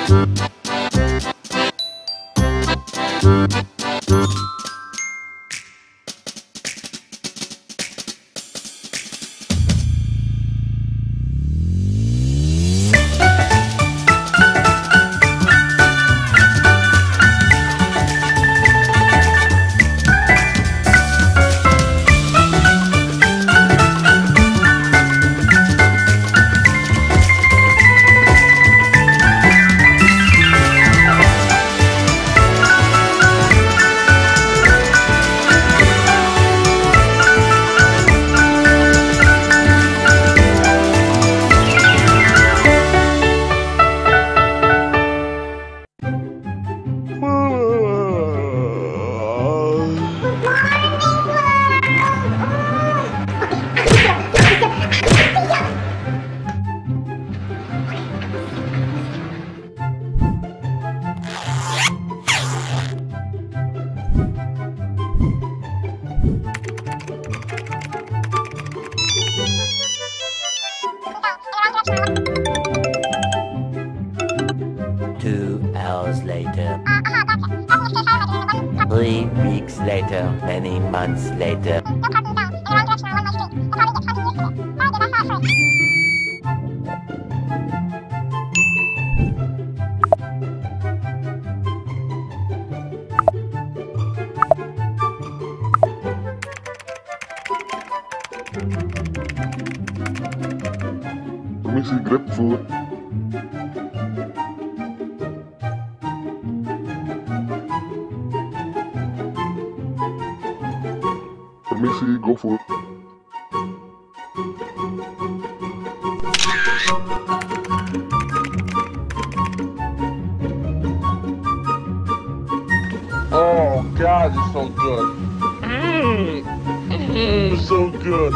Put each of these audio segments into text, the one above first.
Hours later. 3 weeks later, many months later. Permisi, GrabFood. Permisi, GoFood. Oh God, it's so good. So good.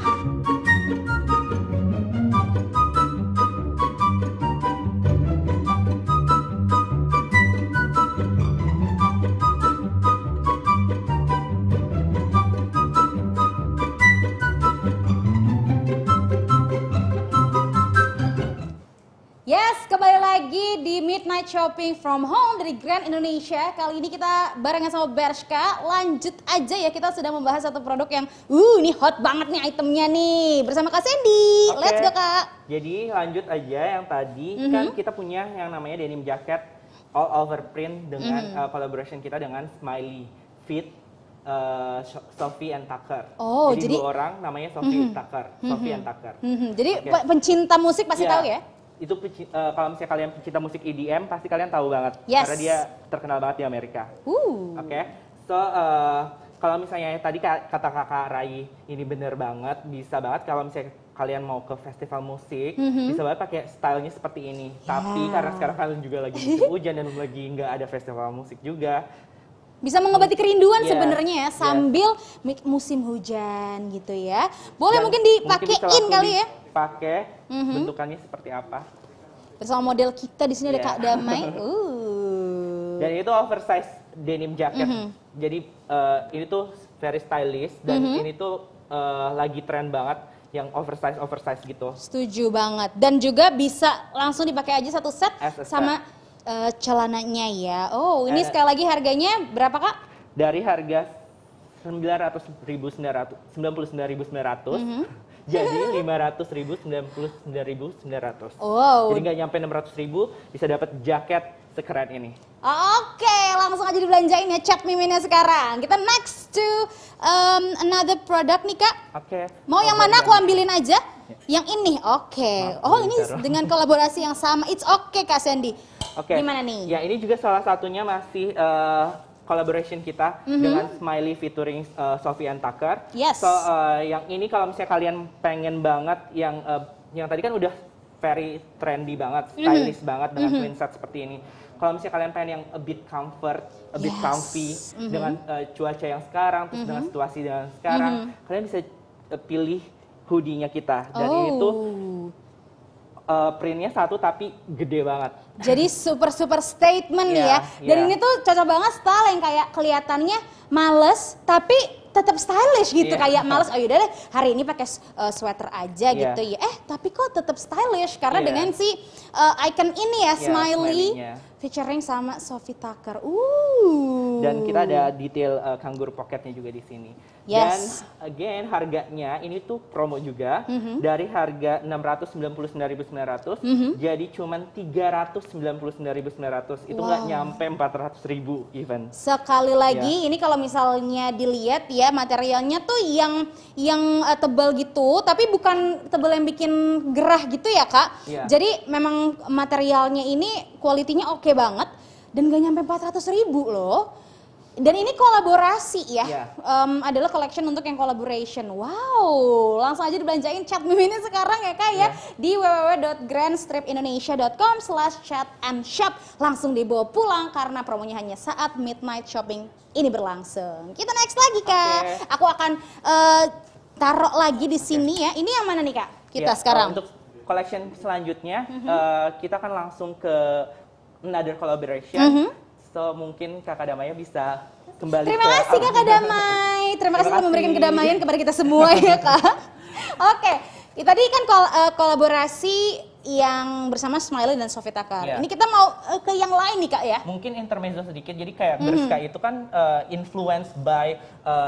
Yes, kembali lagi di Midnight Shopping from Home dari Grand Indonesia. Kali ini kita barengan sama Bershka. Lanjut aja ya, kita sudah membahas satu produk yang ini hot banget nih itemnya nih. Bersama Kak Sandy. Let's go, Kak. Jadi lanjut aja yang tadi kan kita punya yang namanya denim jacket all over print dengan collaboration kita dengan Smiley Fit, Sophie and Tucker. Oh, jadi dua orang namanya Sophie Tucker, Sophie and Tucker. Jadi pencinta musik pasti tahu ya? Itu kalau misalnya kalian pecinta musik EDM pasti kalian tahu banget, Yes. karena dia terkenal banget di Amerika. Oke. So kalau misalnya tadi kata kakak Rai ini bener banget, bisa banget kalau misalnya kalian mau ke festival musik, bisa banget pakai stylenya seperti ini. Tapi karena sekarang kalian juga lagi musim hujan dan lagi nggak ada festival musik juga, bisa mengobati kerinduan Yes, sebenarnya ya, yes. sambil musim hujan gitu ya. Boleh dan mungkin bisa dipakein langsung kali ya. Pakai bentukannya seperti apa? Bersama model kita di sini ada Kak Damai. Dan itu oversize denim jacket. Jadi ini tuh very stylish dan ini tuh lagi tren banget yang oversize gitu. Setuju banget. Dan juga bisa langsung dipakai aja satu set As a set. sama celananya ya. Oh, ini sekali lagi harganya berapa, Kak? Dari harga 99.900 jadi 500.099.900. Wow. Jadi nggak nyampe 600.000 bisa dapat jaket sekeren ini. Oke, langsung aja dibelanjain ya cat miminnya sekarang. Kita next to another product nih, Kak. Oke. Mau yang mana aku ambilin aja? Yang ini, oke. Oh, ini taruh. dengan kolaborasi yang sama. It's okay, Kak Sandy. Oke. Gimana nih? Ya ini juga salah satunya masih collaboration kita dengan Smiley featuring Sophie and Tucker. Yes. So yang ini kalau misalnya kalian pengen banget yang tadi kan udah very trendy banget, stylish banget dengan twin set seperti ini. Kalau misalnya kalian pengen yang a bit comfort, a bit comfy dengan cuaca yang sekarang, terus dengan situasi dengan sekarang, kalian bisa pilih hoodie-nya kita. Dan ini tuh printnya satu tapi gede banget. Jadi super statement nih ya. Dan ini tuh cocok banget style yang kayak kelihatannya males tapi tetap stylish gitu, Iya. kayak males oh yaudah deh hari ini pakai sweater aja Iya. gitu ya. Tapi kok tetap stylish karena Iya. dengan si icon ini ya, Iya, smiley smiley-nya. featuring sama Sophie Tucker. Dan kita ada detail kangaroo pocketnya juga di sini. Yes. Dan again harganya ini tuh promo juga dari harga 699.900 jadi cuman 399.900. Itu nggak Wow. nyampe 400.000 even. Sekali lagi Iya. ini kalau misalnya dilihat ya materialnya tuh yang tebal gitu, tapi bukan tebal yang bikin gerah gitu ya Kak. Iya. Jadi memang materialnya ini kualitinya oke banget dan gak nyampe 400.000 loh. Dan ini kolaborasi ya, Iya. adalah collection untuk yang collaboration. Wow, langsung aja dibelanjain Chat Mimi ini sekarang ya Kak ya, di www.grandstripindonesia.com/chatandshop. Langsung dibawa pulang karena promonya hanya saat midnight shopping ini berlangsung. Kita next lagi Kak. Oke. Aku akan taruh lagi di sini ya. Ini yang mana nih Kak? Kita Ya, sekarang. untuk collection selanjutnya kita akan langsung ke another collaboration. So mungkin Kakak Damaya bisa kembali Terima ke kasih Kakak Damai. Terima kasih telah memberikan kedamaian kepada kita semua ya Kak. Oke, tadi kan kolaborasi yang bersama Smiley dan Sophie Tucker. Iya. Ini kita mau ke yang lain nih Kak ya. Mungkin intermezzo sedikit, jadi kayak Bershka itu kan influenced by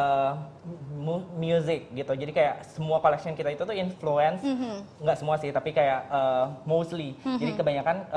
music gitu. Jadi kayak semua collection kita itu tuh influence, nggak semua sih, tapi kayak mostly. Jadi kebanyakan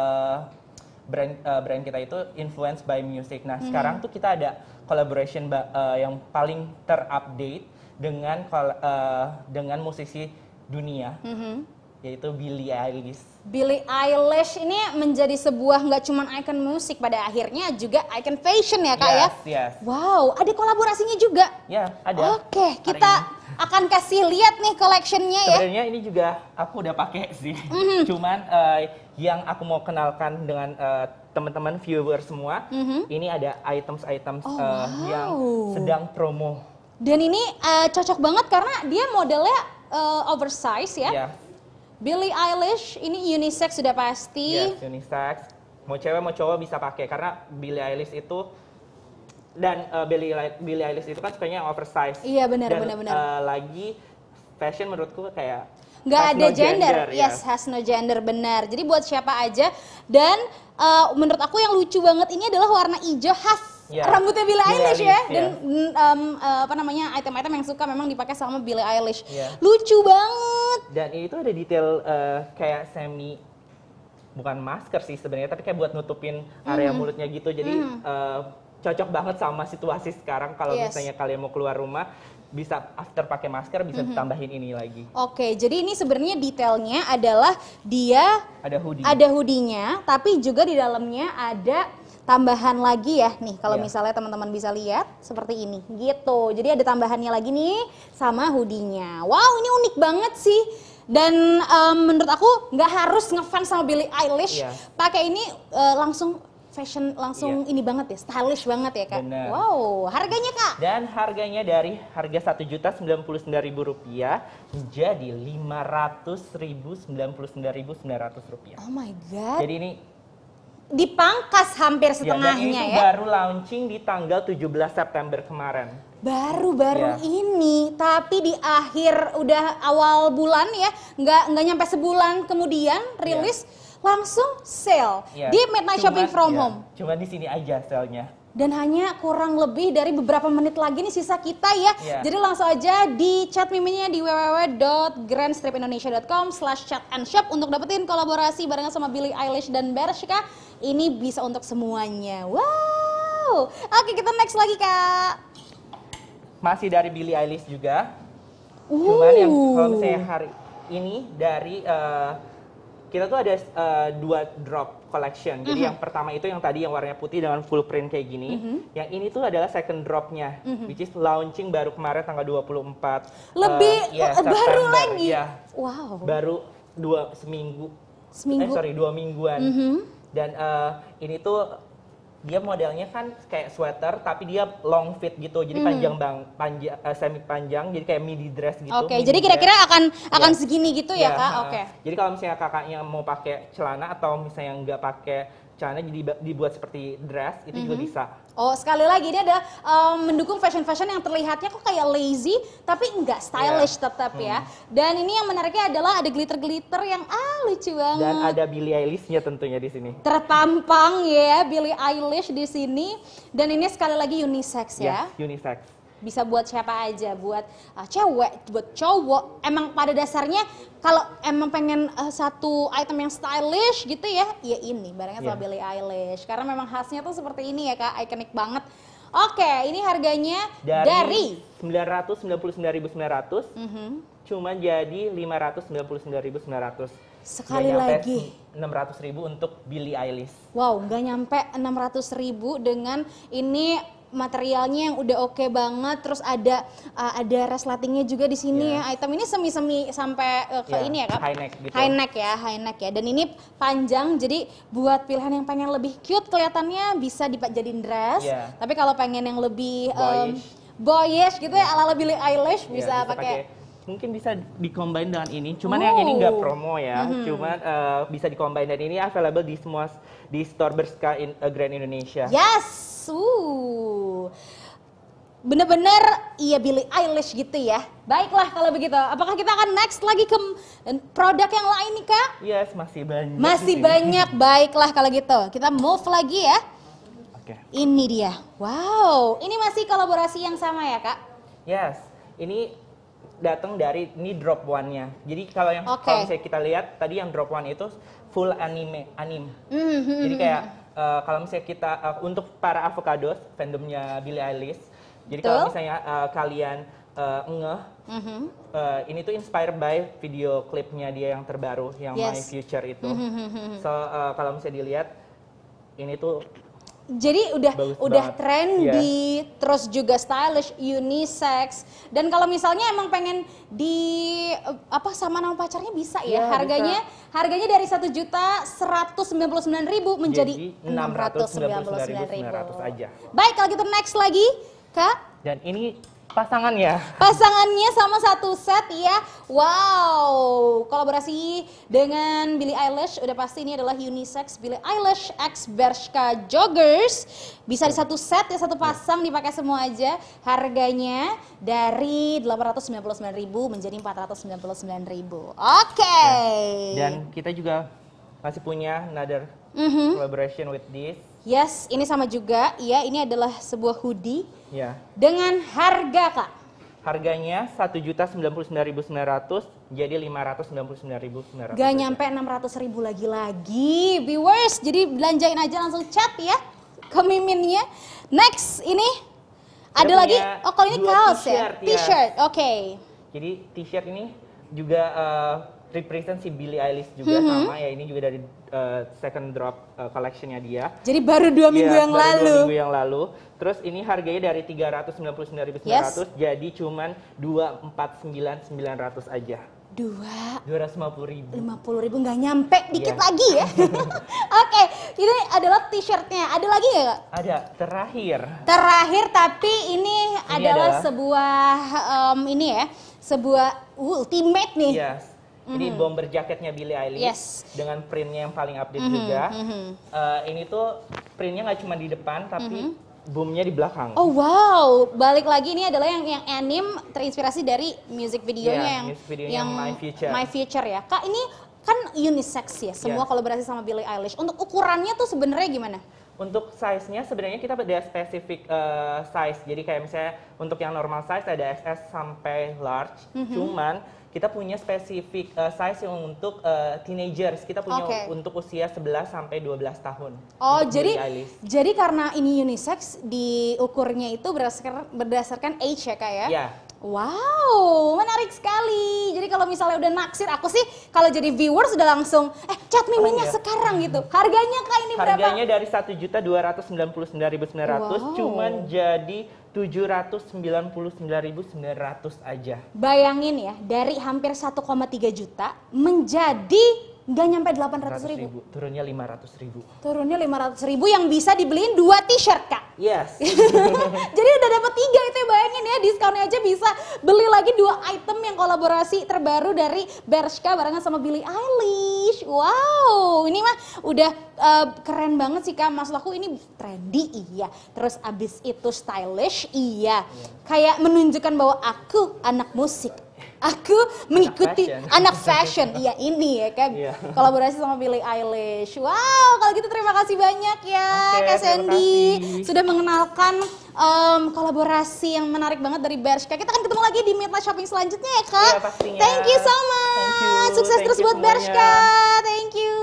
brand kita itu influenced by music. Nah sekarang tuh kita ada collaboration yang paling terupdate dengan musisi dunia, yaitu Billie Eilish. Billie Eilish ini menjadi sebuah nggak cuman icon musik, pada akhirnya juga icon fashion ya Kak ya. Yes. Wow, ada kolaborasinya juga. Ya ada. Oke, Hari kita akan kasih lihat nih collectionnya ya. Sebenarnya ini juga aku udah pakai sih. Cuman yang aku mau kenalkan dengan teman-teman viewer semua, ini ada items yang sedang promo. Dan ini cocok banget karena dia modelnya oversize ya. Ya, Billie Eilish ini unisex sudah pasti. yes, unisex. Mau cewek mau cowok bisa pakai karena Billie Eilish itu dan Billie Eilish itu kan sukanya yang oversize. Iya, benar, Dan, benar. lagi fashion menurutku kayak Nggak has ada no gender, yes, yes. has no gender, benar. Jadi buat siapa aja. Dan menurut aku yang lucu banget ini adalah warna hijau khas Ya, rambutnya Billie Billie Eilish ya. Eilish, Dan apa namanya, item-item yang suka memang dipakai sama Billie Eilish. Ya. Lucu banget. Dan ini tuh ada detail kayak bukan masker sih sebenarnya, tapi kayak buat nutupin area mulutnya gitu. Jadi cocok banget sama situasi sekarang kalau Yes. misalnya kalian mau keluar rumah, bisa after pakai masker bisa tambahin ini lagi. Oke, jadi ini sebenarnya detailnya adalah dia Ada hoodie. ada hoodie-nya, tapi juga di dalamnya ada tambahan lagi ya nih, kalau Iya. misalnya teman-teman bisa lihat seperti ini gitu. Jadi ada tambahannya lagi nih sama hoodie-nya. Wow, ini unik banget sih. Dan menurut aku nggak harus ngefans sama Billie Eilish, Iya. pakai ini langsung fashion, langsung ini banget ya, stylish banget ya Kak. Benar. Wow, harganya Kak? Dan harganya dari harga Rp1.099.000 menjadi Rp500.099.900. Oh my god. Jadi ini Dipangkas hampir dan setengahnya ini ya. baru launching di tanggal 17 September kemarin. Baru-baru Ya. ini, tapi di akhir udah awal bulan ya, nggak nyampe sebulan kemudian rilis langsung sale Ya, di Midnight Shopping from Home. Cuma di sini aja sale-nya. Dan hanya kurang lebih dari beberapa menit lagi nih sisa kita ya. Ya. Jadi langsung aja di chat miminya di www.grandstripindonesia.com/chatandshop untuk dapetin kolaborasi barengan sama Billie Eilish dan Bershka. Ini bisa untuk semuanya. Wow. Oke, kita next lagi Kak. Masih dari Billie Eilish juga. Cuman yang kalau misalnya hari ini dari kita tuh ada 2 drop collection. Jadi yang pertama itu yang tadi yang warnanya putih dengan full print kayak gini. Yang ini tuh adalah second dropnya, which is launching baru kemarin tanggal 24. Lebih baru September. lagi. Iya, Wow. baru 2 mingguan. Dan ini tuh dia modelnya kan kayak sweater tapi dia long fit gitu, jadi semi panjang, jadi kayak midi dress gitu. Oke, midi jadi kira-kira dress. akan segini gitu ya, Ya, Kak? Oke. Jadi kalau misalnya kakaknya mau pakai celana atau misalnya nggak pakai celana jadi dibuat seperti dress, itu juga bisa. Oh, sekali lagi ini ada mendukung fashion-fashion yang terlihatnya kok kayak lazy tapi enggak stylish tetap ya. Dan ini yang menariknya adalah ada glitter-glitter yang lucu banget. Dan ada Billie Eilish-nya tentunya di sini. Terpampang ya Billie Eilish di sini. Dan ini sekali lagi unisex ya. Yes, unisex. Bisa buat siapa aja, buat cewek, buat cowok. Emang pada dasarnya kalau emang pengen satu item yang stylish gitu ya ini barangnya sama Billie Eilish. Karena memang khasnya tuh seperti ini ya Kak, ikonik banget. Oke, ini harganya dari 999.900 cuma jadi 599.900. Sekali lagi 600.000 untuk Billie Eilish. Wow, nggak nyampe 600.000 dengan ini materialnya yang udah oke banget, terus ada resletingnya juga di sini ya. Item ini semi sampai ke ini ya Kak. High neck gitu. High neck ya. Dan ini panjang, jadi buat pilihan yang pengen lebih cute kelihatannya bisa dijadiin dress. Tapi kalau pengen yang lebih boyish gitu ya ala Billie Eilish bisa pakai. Mungkin bisa dikombin dengan ini, cuman yang ini nggak promo ya, cuman bisa dikombin dan ini available di semua di store Bershka Grand Indonesia. Yes, bener-bener iya Billie Eilish gitu ya. Baiklah kalau begitu, apakah kita akan next lagi ke produk yang lain nih Kak? Yes, masih banyak. Masih banyak, baiklah kalau gitu, kita move lagi ya. Oke. Ini dia, wow, ini masih kolaborasi yang sama ya Kak? Yes, ini datang dari ini drop one-nya. Jadi kalau yang kalau misalnya kita lihat tadi yang drop one itu full anime. Jadi kayak kalau misalnya kita untuk para avocados fandomnya Billie Eilish. Jadi kalau misalnya kalian ini tuh inspired by video klipnya dia yang terbaru yang My Future itu. So kalau misalnya dilihat ini tuh jadi udah trendy, terus juga stylish, unisex. Dan kalau misalnya emang pengen sama nama pacarnya bisa ya. Harganya dari 1.199.000 menjadi 699.000 aja. Baik, kalau gitu next lagi, Kak. Dan ini pasangannya sama satu set ya. Wow, kolaborasi dengan Billie Eilish udah pasti ini adalah unisex Billie Eilish x Bershka joggers. Bisa di satu set ya, satu pasang dipakai semua aja. Harganya dari 899.000 menjadi 499.000. Oke. Dan kita juga masih punya another collaboration with this. Yes, ini sama juga. Iya, ini adalah sebuah hoodie. Ya. Dengan harga, Kak? Harganya 1.099.900 jadi 599.900. Gak nyampe 600.000 lagi-lagi, viewers. Jadi belanjain aja langsung chat ya ke Miminnya. Next, ini ada lagi. Oh, kalau ini kaos ya? T-shirt, oke. Jadi t-shirt ini juga represent si Billie Eilish juga sama ya, ini juga dari second drop collectionnya dia. Jadi baru 2 minggu yang lalu. 2 minggu yang lalu. Terus ini harganya dari 399.900 jadi cuman 249.900 aja. 250.000. 50.000 nggak nyampe, dikit lagi ya. Oke, ini adalah t-shirtnya. Ada lagi nggak Kak? Ada, Terakhir tapi ini adalah sebuah sebuah ultimate nih. Yes. Ini bomber jaketnya Billie Eilish dengan printnya yang paling update juga. Ini tuh printnya nggak cuma di depan tapi boomnya di belakang. Oh wow, balik lagi ini adalah yang anime terinspirasi dari music videonya yang My Future ya. Kak, ini kan unisex ya, semua kolaborasi sama Billie Eilish. Untuk ukurannya tuh sebenarnya gimana? Untuk size-nya sebenarnya kita ada spesifik size. Jadi kayak misalnya untuk yang normal size ada XS sampai large. Cuman kita punya spesifik size yang untuk teenagers. Kita punya untuk usia 11 sampai 12 tahun. Oh, jadi karena ini unisex, diukurnya itu berdasarkan age ya Kak ya? Iya. Wow, menarik sekali. Jadi kalau misalnya udah naksir, aku sih kalau jadi viewers udah langsung chat Miminnya sekarang gitu. Harganya Kak ini berapa? Harganya dari 1.299.900 cuman jadi 799.900 aja. Bayangin ya, dari hampir 1,3 juta menjadi nggak nyampe 800.000. Turunnya 500.000. Turunnya 500.000 yang bisa dibeliin 2 t-shirt Kak. Yes. Jadi udah dapat 3 itu, bayangin ya, diskonnya aja bisa beli lagi 2 item yang kolaborasi terbaru dari Bershka barengan sama Billie Eilish. stylish. Wow, ini mah udah keren banget sih Kak. Maksud aku ini trendy iya. Terus abis itu stylish iya. Kayak menunjukkan bahwa aku anak musik. Aku mengikuti anak fashion. Iya ini ya kan. Kolaborasi sama Billie Eilish. Wow, kalau gitu terima kasih banyak ya Kak Sandy. Sudah mengenalkan kolaborasi yang menarik banget dari Bershka. Kita akan ketemu lagi di Midnight Shopping selanjutnya ya Kak. Iya pastinya. Thank you so much. Sukses terus buat Bershka. Thank you.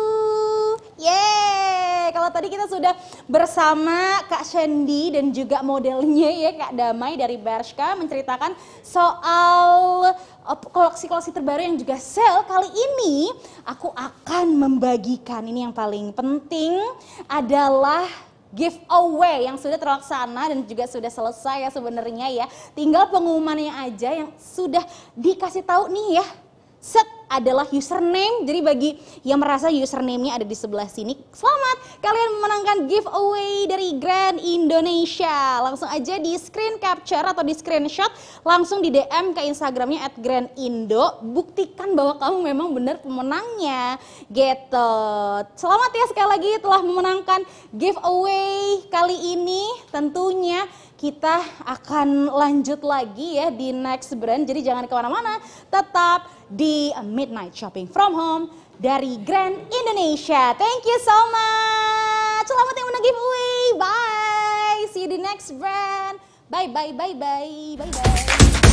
Yeay, kalau tadi kita sudah bersama Kak Sandy dan juga modelnya ya Kak Damai dari Bershka menceritakan soal koleksi-koleksi terbaru yang juga sale. Kali ini aku akan membagikan, ini yang paling penting adalah giveaway yang sudah terlaksana dan juga sudah selesai ya sebenarnya ya. Tinggal pengumumannya aja yang sudah dikasih tahu nih ya. Set adalah username, jadi bagi yang merasa username-nya ada di sebelah sini, selamat kalian memenangkan giveaway dari Grand Indonesia. Langsung aja di screen capture atau di screenshot, langsung di DM ke Instagramnya @grandindo, buktikan bahwa kamu memang benar pemenangnya gitu. Selamat ya sekali lagi telah memenangkan giveaway kali ini. Tentunya kita akan lanjut lagi ya di next brand, jadi jangan kemana-mana, tetap di Midnight Shopping from Home dari Grand Indonesia. Thank you so much. Selamat yang menang giveaway. Bye. See you di next brand. Bye bye bye bye bye bye.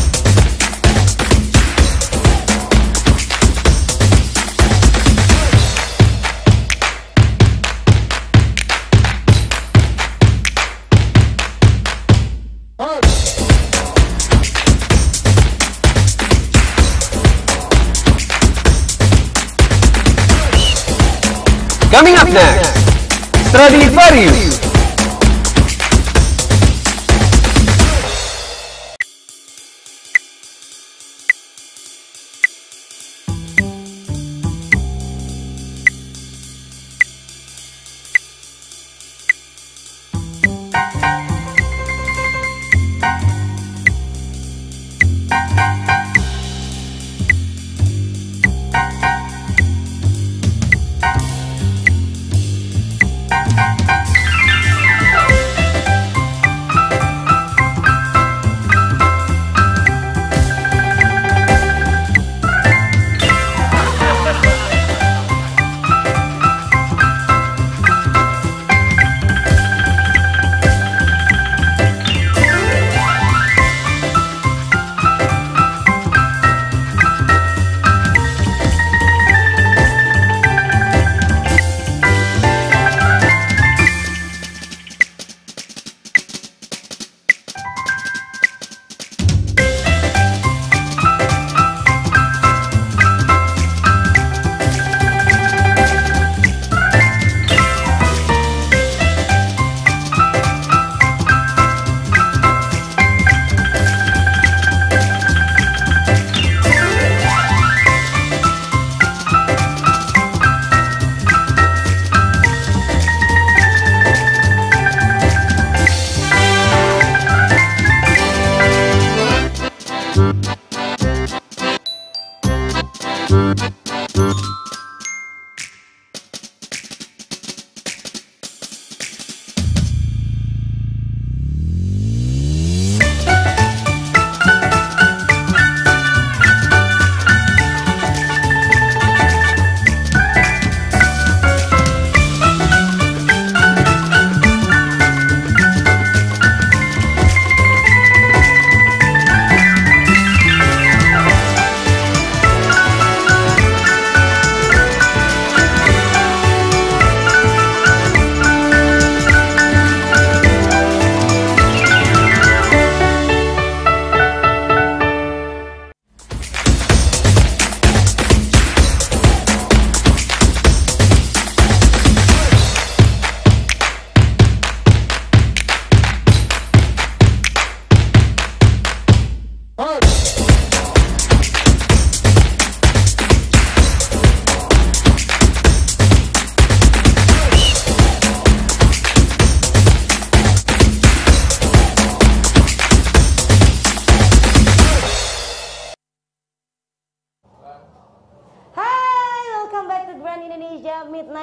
Coming up next, Stradivarius.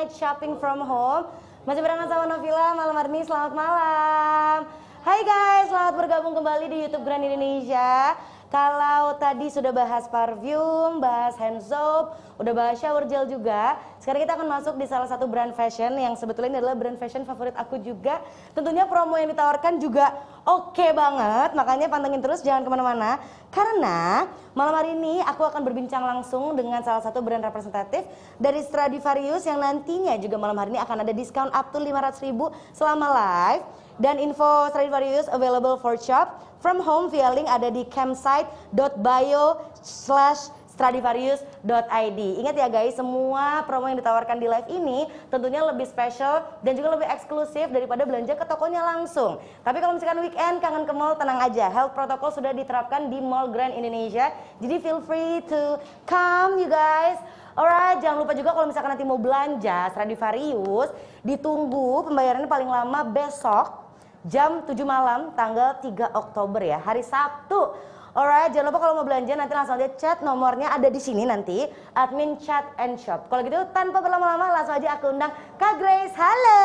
Midnight Shopping from Home. Masih barengan sama Novila malam hari ini, selamat malam. Hai guys, selamat bergabung kembali di YouTube Grand Indonesia. Kalau tadi sudah bahas parfum, bahas hand soap, udah bahas shower gel juga. Sekarang kita akan masuk di salah satu brand fashion yang sebetulnya ini adalah brand fashion favorit aku juga. Tentunya promo yang ditawarkan juga oke banget, makanya pantengin terus, jangan kemana-mana. Karena malam hari ini aku akan berbincang langsung dengan salah satu brand representatif dari Stradivarius yang nantinya juga malam hari ini akan ada diskon up to 500.000 selama live. Dan info Stradivarius available for shop from home via link ada di campsite.bio/stradivarius.id. Ingat ya guys, semua promo yang ditawarkan di live ini tentunya lebih special dan juga lebih eksklusif daripada belanja ke tokonya langsung. Tapi kalau misalkan weekend kangen ke mall, tenang aja, health protocol sudah diterapkan di Mall Grand Indonesia. Jadi feel free to come you guys. Alright, jangan lupa juga kalau misalkan nanti mau belanja Stradivarius, ditunggu pembayarannya paling lama besok jam 7 malam tanggal 3 Oktober ya, hari Sabtu. Alright, jangan lupa kalau mau belanja nanti langsung aja chat, nomornya ada di sini nanti, admin chat and shop. Kalau gitu tanpa berlama-lama langsung aja aku undang Kak Grace. Halo.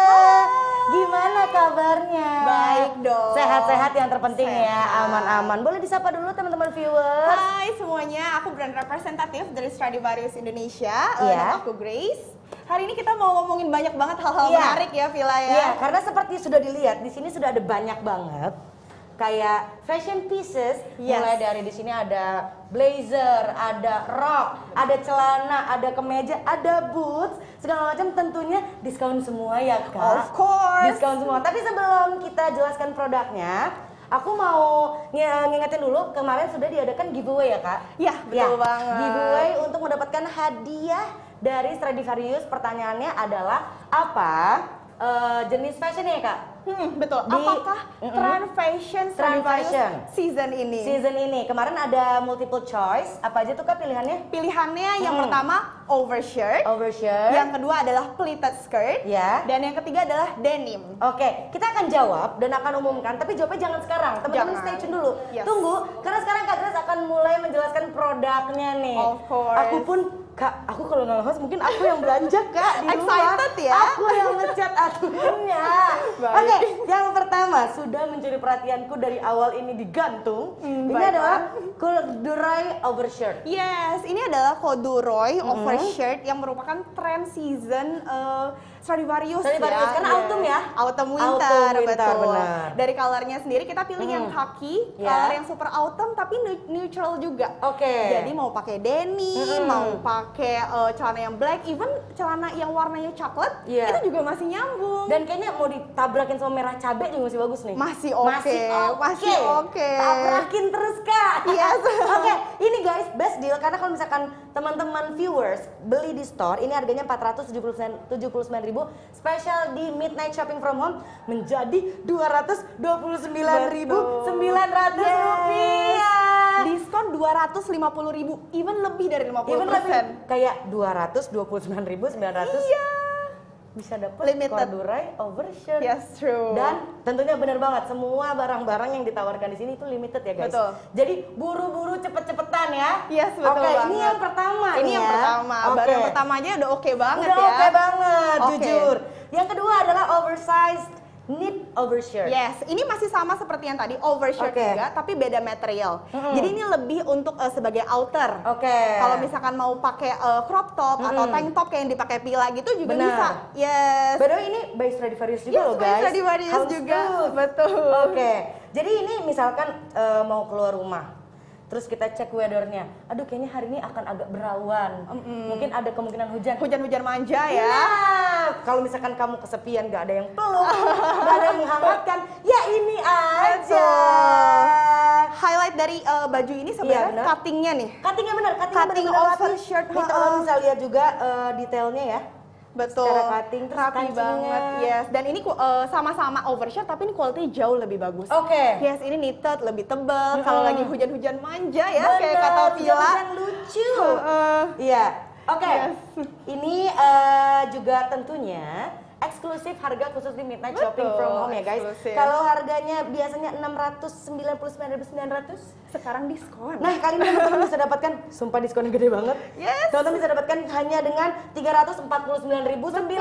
Gimana kabarnya? Baik dong. Sehat-sehat yang terpenting Sehat. ya, aman-aman. Boleh disapa dulu teman-teman viewers. Hai semuanya, aku brand representatif dari Stradivarius Indonesia. Iya. Nama aku Grace. Hari ini kita mau ngomongin banyak banget hal-hal Iya. menarik ya, Villa ya. Iya, karena seperti sudah dilihat di sini sudah ada banyak banget kayak fashion pieces. Yes. Mulai dari di sini ada blazer, ada rok, ada celana, ada kemeja, ada boots, segala macam, tentunya diskon semua ya Kak. Of course. Diskon semua. Tapi sebelum kita jelaskan produknya, aku mau ngingetin dulu, kemarin sudah diadakan giveaway ya Kak? Iya, betul banget. Giveaway untuk mendapatkan hadiah dari Stradivarius. Pertanyaannya adalah apa jenis fashion ya Kak? Betul. Apakah trend fashion Stradivarius fashion. season ini? Season ini, kemarin ada multiple choice. Apa aja tuh Kak pilihannya? Pilihannya yang pertama overshirt, Overshirt. yang kedua adalah pleated skirt, Ya. dan yang ketiga adalah denim. Oke, kita akan jawab dan akan umumkan, tapi jawabnya jangan sekarang. Teman-teman Jangan. stay tune dulu. Yes. Tunggu, karena sekarang Kak Grace akan mulai menjelaskan produknya nih. Of course. Aku pun, Kak, aku kalau nggak host mungkin aku yang belanja Kak di rumah. Excited ya? Aku yang ngecat adminnya. Baik. Oke, yang pertama sudah mencuri perhatianku dari awal ini digantung. Ini baik, adalah corduroy overshirt. Yes, ini adalah corduroy overshirt yang merupakan trend season Stradivarius Stradivarius, ya. karena autumn ya? Autumn winter, Autumn, winter, betul. benar. Dari colornya sendiri kita pilih yang khaki, Ya. color yang super autumn tapi neutral juga. Oke. Jadi mau pakai denim, mau pakai celana yang black, even celana yang warnanya coklat, Iya. itu juga masih nyambung. Dan kayaknya mau ditabrakin sama merah cabai juga masih bagus nih. Masih oke, masih oke. Tabrakin terus Kak. Yes. Oke, ini guys best deal karena kalau misalkan teman-teman viewers beli di store, ini harganya 479.000, spesial di Midnight Shopping from Home menjadi 229.900 rupiah. Diskon 250.000, even lebih dari 50%. Even lebih kayak 229.900. Iya. Bisa dapat Limited. corduroy overshirt. Yes, true. Dan tentunya benar banget, semua barang-barang yang ditawarkan di sini itu limited ya guys. Betul. Jadi buru-buru cepet-cepetan ya. Yes, betul Oke, banget. ini yang pertama Ini nih yang ya. pertama. Oke. Baru yang pertama aja udah oke banget Udah ya. oke banget, Oke. jujur. Yang kedua adalah oversized knit overshirt. Yes, ini masih sama seperti yang tadi, overshirt Oke. juga, tapi beda material. Jadi ini lebih untuk sebagai outer. Oke. Kalau misalkan mau pakai crop top atau tank top kayak yang dipakai Pila gitu juga Benar. bisa. Yes. By the way, ini by Stradivarius juga Yes, loh by guys. Stradivarius House juga. good. Betul. Oke, jadi ini misalkan mau keluar rumah, terus kita cek weathernya. Aduh, kayaknya hari ini akan agak berawan. Mungkin ada kemungkinan hujan. Hujan-hujan manja ya. Nah, kalau misalkan kamu kesepian, gak ada yang peluk, gak ada yang menghangatkan, ya ini aja. Highlight dari baju ini Iya, sebenarnya benar. cuttingnya nih. Cuttingnya benar, Cutting benar-benar rapi. overshirt, Nih teman-teman bisa lihat juga detailnya ya. Betul. Secara cutting, terus rapi kancingnya. banget. Yes, dan ini sama-sama overshirt tapi ini kualitasnya jauh lebih bagus. Oke. Yes, ini knitted lebih tebal. Kalau lagi hujan-hujan manja ya kayak Bener, kata Pila. hujan lucu. Iya. Oke. Yes. Ini juga tentunya eksklusif harga khusus di Midnight Shopping from Home ya guys. Eksklusif. Kalau harganya biasanya 699.900, Sekarang diskon. nah kali ini teman-teman bisa dapatkan, sumpah diskonnya gede banget. Yes. Teman-teman bisa dapatkan hanya dengan 349.900.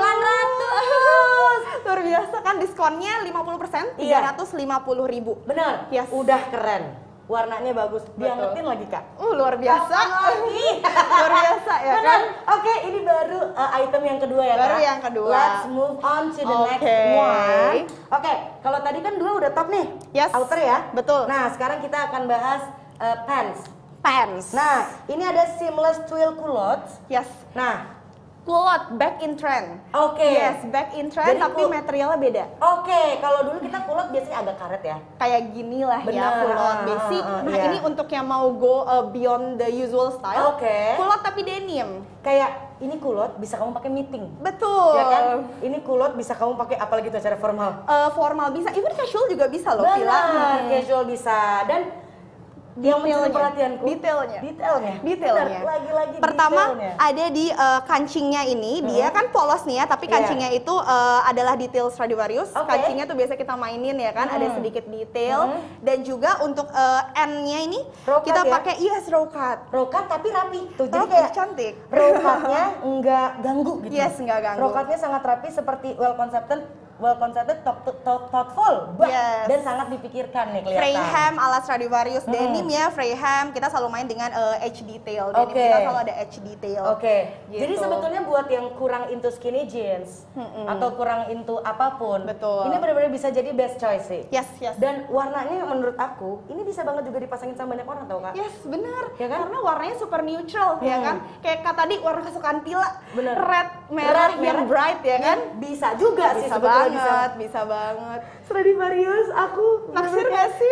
Luar biasa kan diskonnya 50%, Iya. 350.000. Benar, Yes. udah keren. Warnanya bagus, diangetin lagi Kak. Luar biasa. Kapan lagi? Luar biasa ya Benar. kan? Oke, ini baru item yang kedua ya Baru Kak. yang kedua. Let's move on to the next Oke. one. Oke, kalau tadi kan dua udah top nih. Yes. Outer ya. Betul. Nah, sekarang kita akan bahas pants. Pants. Nah, ini ada seamless twill culottes. Yes. Nah, Culotte back in trend. oke. Yes, back in trend Jadi tapi kul- materialnya beda. Oke, kalau dulu kita culot biasanya agak karet ya. Kayak gini lah ya Bener, culotte basic. Nah, iya. ini untuk yang mau go beyond the usual style. Oke. Culotte tapi denim. Kayak ini culot bisa kamu pakai meeting. Betul. Ya kan? Ini culot bisa kamu pakai apalagi tuh acara formal. Formal bisa, even casual juga bisa loh, Pila. Benar, casual bisa. Dan yang mencuri perhatianku Detailnya. Detailnya. Detailnya. Benar, lagi-lagi Pertama detailnya. ada di kancingnya ini, dia kan polos nih ya, tapi Iya. kancingnya itu adalah detail Stradivarius. Oke. Kancingnya tuh biasa kita mainin ya kan, ada sedikit detail. Dan juga untuk N-nya ini Row cut kita ya? pakai row cut. Rokat tapi rapi. Tuh, jadi Rapi, kayak cantik. rokatnya nggak ganggu gitu. Yes, nggak ganggu. Rokatnya sangat rapi seperti well concepted, thoughtful, bah, Yes. dan sangat dipikirkan nih kelihatan. Freyham ala Stradivarius denim ya, Freyham kita selalu main dengan edge detail. Denim Oke. kita selalu ada edge detail. Oke, Gitu. jadi sebetulnya buat yang kurang into skinny jeans atau kurang into apapun, Betul. ini benar-benar bisa jadi best choice sih. Yes, yes. Dan warnanya menurut aku ini bisa banget juga dipasangin sama banyak orang tau Kak? Yes, benar. Ya kan? Karena warnanya super neutral, ya kan? Kayak Kak tadi warna kesukaan Pila, Bener. red, merah, Red, yang merah. bright ya kan? Bisa juga sih Bisa sebetulnya banget, bisa banget. Stradivarius, aku Naksir gak sih?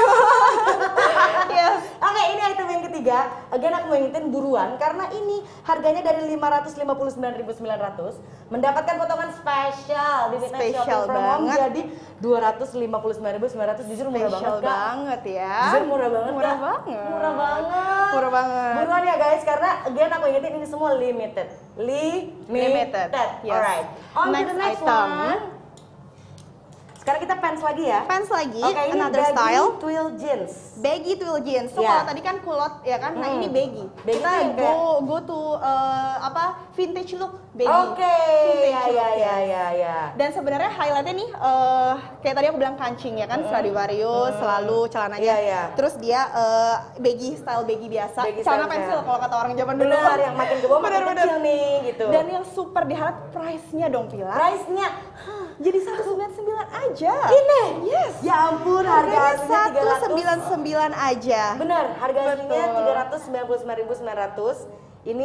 Yes. Oke, ini item yang ketiga. Again aku mau ingetin buruan karena ini harganya dari 559.900 mendapatkan potongan spesial di Midnight Spesial Shopping from Home banget. jadi 259.900. Jujur murah banget Spesial Kak. banget ya. Jujur murah banget Murah Kak. banget. Murah banget. Murah banget. Buruan ya guys karena again aku ingetin ini semua limited. Limited. Yes. Alright. On to the next item. one. Sekarang kita pants lagi ya. Pants lagi, Oke, ini another baggy style. twill jeans. Baggy twill jeans. So Yeah. kalau tadi kan culot ya kan, nah ini baggy. Baggy Kita tuh yang kayak- go to vintage look baggy. Oke, Vintage look, yes. ya. Dan sebenarnya highlightnya nih kayak tadi aku bilang kancing ya kan, Stradivarius selalu celananya. Iya, iya. Terus dia baggy style baggy biasa. Baggy Celana style, pensil ya. kalau kata orang zaman dulu. Benar, yang makin ke bawah makin Benar-benar. kecil nih gitu. Dan yang super diharap price-nya dong Pila. price-nya Jadi 199 aja. ini. Yes. Ya ampun, harga aslinya 199 aja. Benar, harga aslinya Betul. 399.900. Ini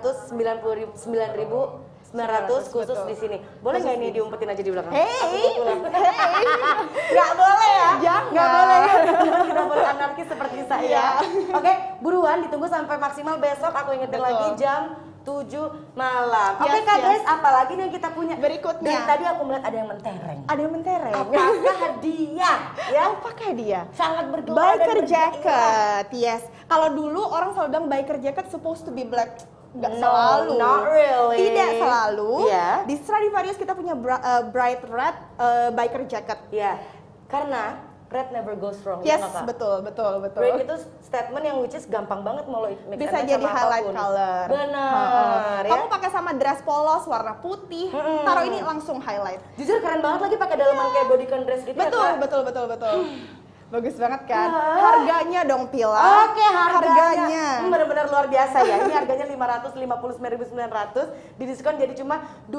199.900 khusus betul. di sini. Boleh nggak ini diumpetin aja di belakang? Hey, Nggak boleh ya? Jangan. Nggak boleh ya? Kita boleh anarkis seperti saya. Iya. Oke, buruan ditunggu sampai maksimal besok. Aku ingetin Betul. lagi jam 7 malam. Oke Yes, Kak yes. Grace, apalagi nih yang kita punya? Berikutnya. Dan tadi aku melihat ada yang mentereng. Ada yang mentereng. Apakah hadiah? Ya, Apakah dia? sangat bergelar dan Biker bergairah. jacket, yes. Kalau dulu orang selalu bilang biker jacket supposed to be black. Nggak No, selalu. not really. Tidak selalu. Iya. Di Stradivarius kita punya bright red biker jacket. Ya, karena red never goes wrong. Yes, ya nggak, Kak? betul, betul, betul. Red itu statement yang which is gampang banget mau lo mix Bisa and match jadi sama highlight apapun. color. Benar, ya. Kamu pakai sama dress polos warna putih, taruh ini langsung highlight. Jujur keren banget lagi pakai dalaman kayak bodycon dress gitu Betul, ya, Kak. betul, betul, betul. Bagus banget kan? Harganya dong Pila. Oke, harganya. Harganya. Benar-benar luar biasa ya. Ini harganya 559.900, didiskon jadi cuma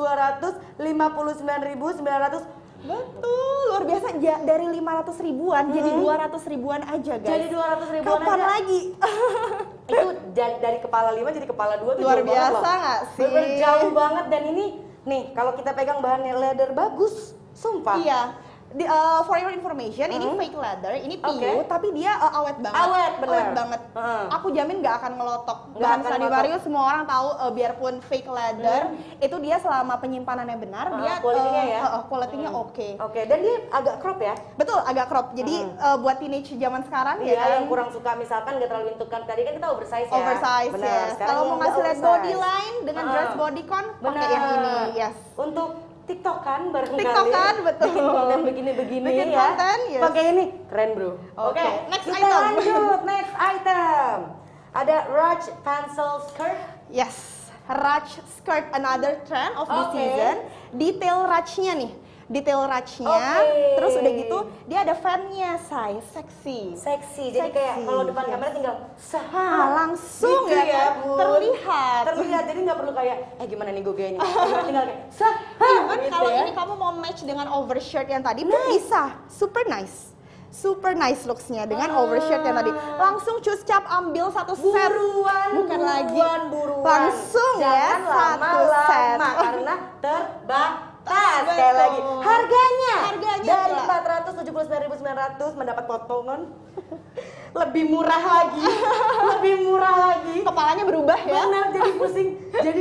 259.900. Betul, luar biasa. Dari 500 ribuan jadi 200 ribuan aja guys. Jadi 200 ribuan Kapan aja. lagi? Itu dari kepala 5 jadi kepala 2 tuh Luar jauh banget biasa loh. nggak sih? Bener-bener jauh banget dan ini nih kalau kita pegang bahannya leather bagus, sumpah. Iya. For your information, ini fake leather, ini PU, Oke. tapi dia awet banget. Awet, bener. Awet banget. Heeh. Aku jamin nggak akan ngelotok. Nggak Bahan akan Stradivarius semua orang tahu, biarpun fake leather, itu dia selama penyimpanannya benar, dia quality-nya ya? quality-nya oke. Oke, dan dia agak crop ya. Betul, agak crop. Jadi buat teenage zaman sekarang Iya, ya kan, yang kurang suka misalkan gak terlalu intukan tadi kan kita oversize ya. oversize Benar. ya. Sekarang Kalau yang mau nggak ngasih lihat oversize. body line dengan dress bodycon, pakai Benar. yang ini, yes. Untuk TikTokan barengkali. TikTokan, betul. Bikin konten begini-begini Bikin ya. konten, yes. Pakai ini, keren bro. Oke, next kita item. lanjut, next item. Ada Raj pencil skirt. Yes, Raj skirt another trend of the Oke. season. Detail Rajnya nih, detail Rajnya. Oke. Terus udah gitu dia ada fan-nya, say, seksi. Seksi, jadi kayak Seksi, kalau depan yes. kamera tinggal Langsung gitu ya, Bun. terlihat. Terlihat, jadi nggak perlu kayak, gimana nih gue gayanya? Tinggal kayak, Even gitu kalau ya. ini kamu mau match dengan overshirt yang tadi pun bisa, super nice. Super nice looks-nya dengan overshirt yang tadi. Langsung cus-cap ambil satu set. Buruan, Bukan lagi. buruan. Langsung ya, Jangan satu set. lama-lama karena terbatas. Betul. Sekali lagi, harganya dari Harganya 479.900 mendapat potongan lebih murah lagi. Lebih murah lagi. Kepalanya berubah ya. Benar, jadi pusing. Jadi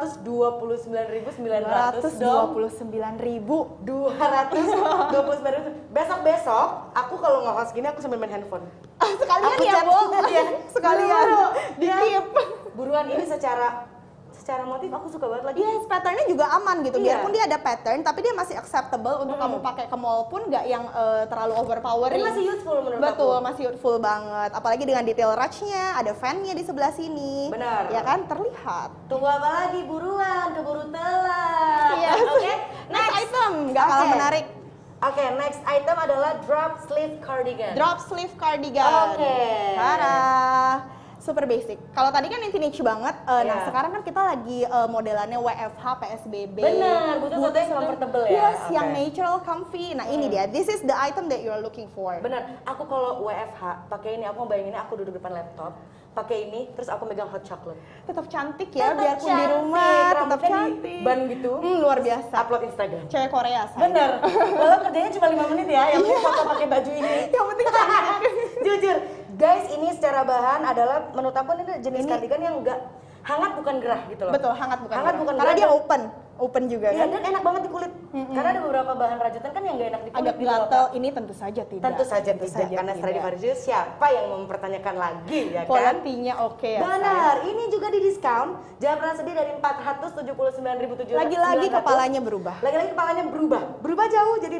229.900 dong. 229.000. 229.000. Besok aku kalau nggak host gini aku sambil main handphone. Sekalian Aku ya, chat. Bu. Iya. Sekalian. Dia Di-keep. buruan ini secara motif aku suka banget lagi. Yes, patternnya juga aman gitu. Iya. Biarpun dia ada pattern, tapi dia masih acceptable untuk kamu pakai ke mall pun nggak yang terlalu overpowering. Ini masih youthful menurut Betul, aku. masih youthful banget. Apalagi dengan detail Rajnya, ada fan-nya di sebelah sini. Benar. Ya kan, terlihat. Tunggu apa lagi, buruan, keburu telat. Yes. Oke, Next item, nggak kalah Oke. menarik. Oke, next item adalah drop sleeve cardigan. Drop sleeve cardigan. Oke. Tada. Super basic. Kalau tadi kan yang teenage banget, nah Iya. sekarang kan kita lagi modelannya WFH, PSBB. Benar, butuh sesuatu yang comfortable ya. Yes, Oke. yang natural, comfy. Nah ini dia, this is the item that you are looking for. Benar, aku kalau WFH pakai ini, aku mau bayanginnya aku duduk depan laptop, pakai ini, terus aku megang hot chocolate. Tetap cantik ya, Tetap biarpun di cantik, rumah, tetap rambutnya di cantik. ban gitu. Luar biasa. Upload Instagram. Cewek Korea, say. Bener, walau kerjanya cuma 5 menit ya, yang penting foto pakai baju ini. Yang penting cantik. Jujur, guys, ini secara bahan adalah menurut aku ini jenis kardigan yang enggak hangat bukan gerah gitu loh. Betul, hangat bukan Hangat gerah. bukan Karena gerah dia dan- open juga Iya, kan. dan enak banget di kulit. Karena ada beberapa bahan rajutan kan yang gak enak di kulit. Agak gitu loh, gatel, Kak. ini tentu saja tidak. Tentu saja Tentu tidak, karena tidak. Stradivarius siapa yang mempertanyakan lagi ya kan? Quality-nya oke ya. Benar, ini juga di diskon. Jangan pernah sedih dari 479.700. Lagi-lagi kepalanya berubah. Lagi-lagi kepalanya berubah. Berubah jauh jadi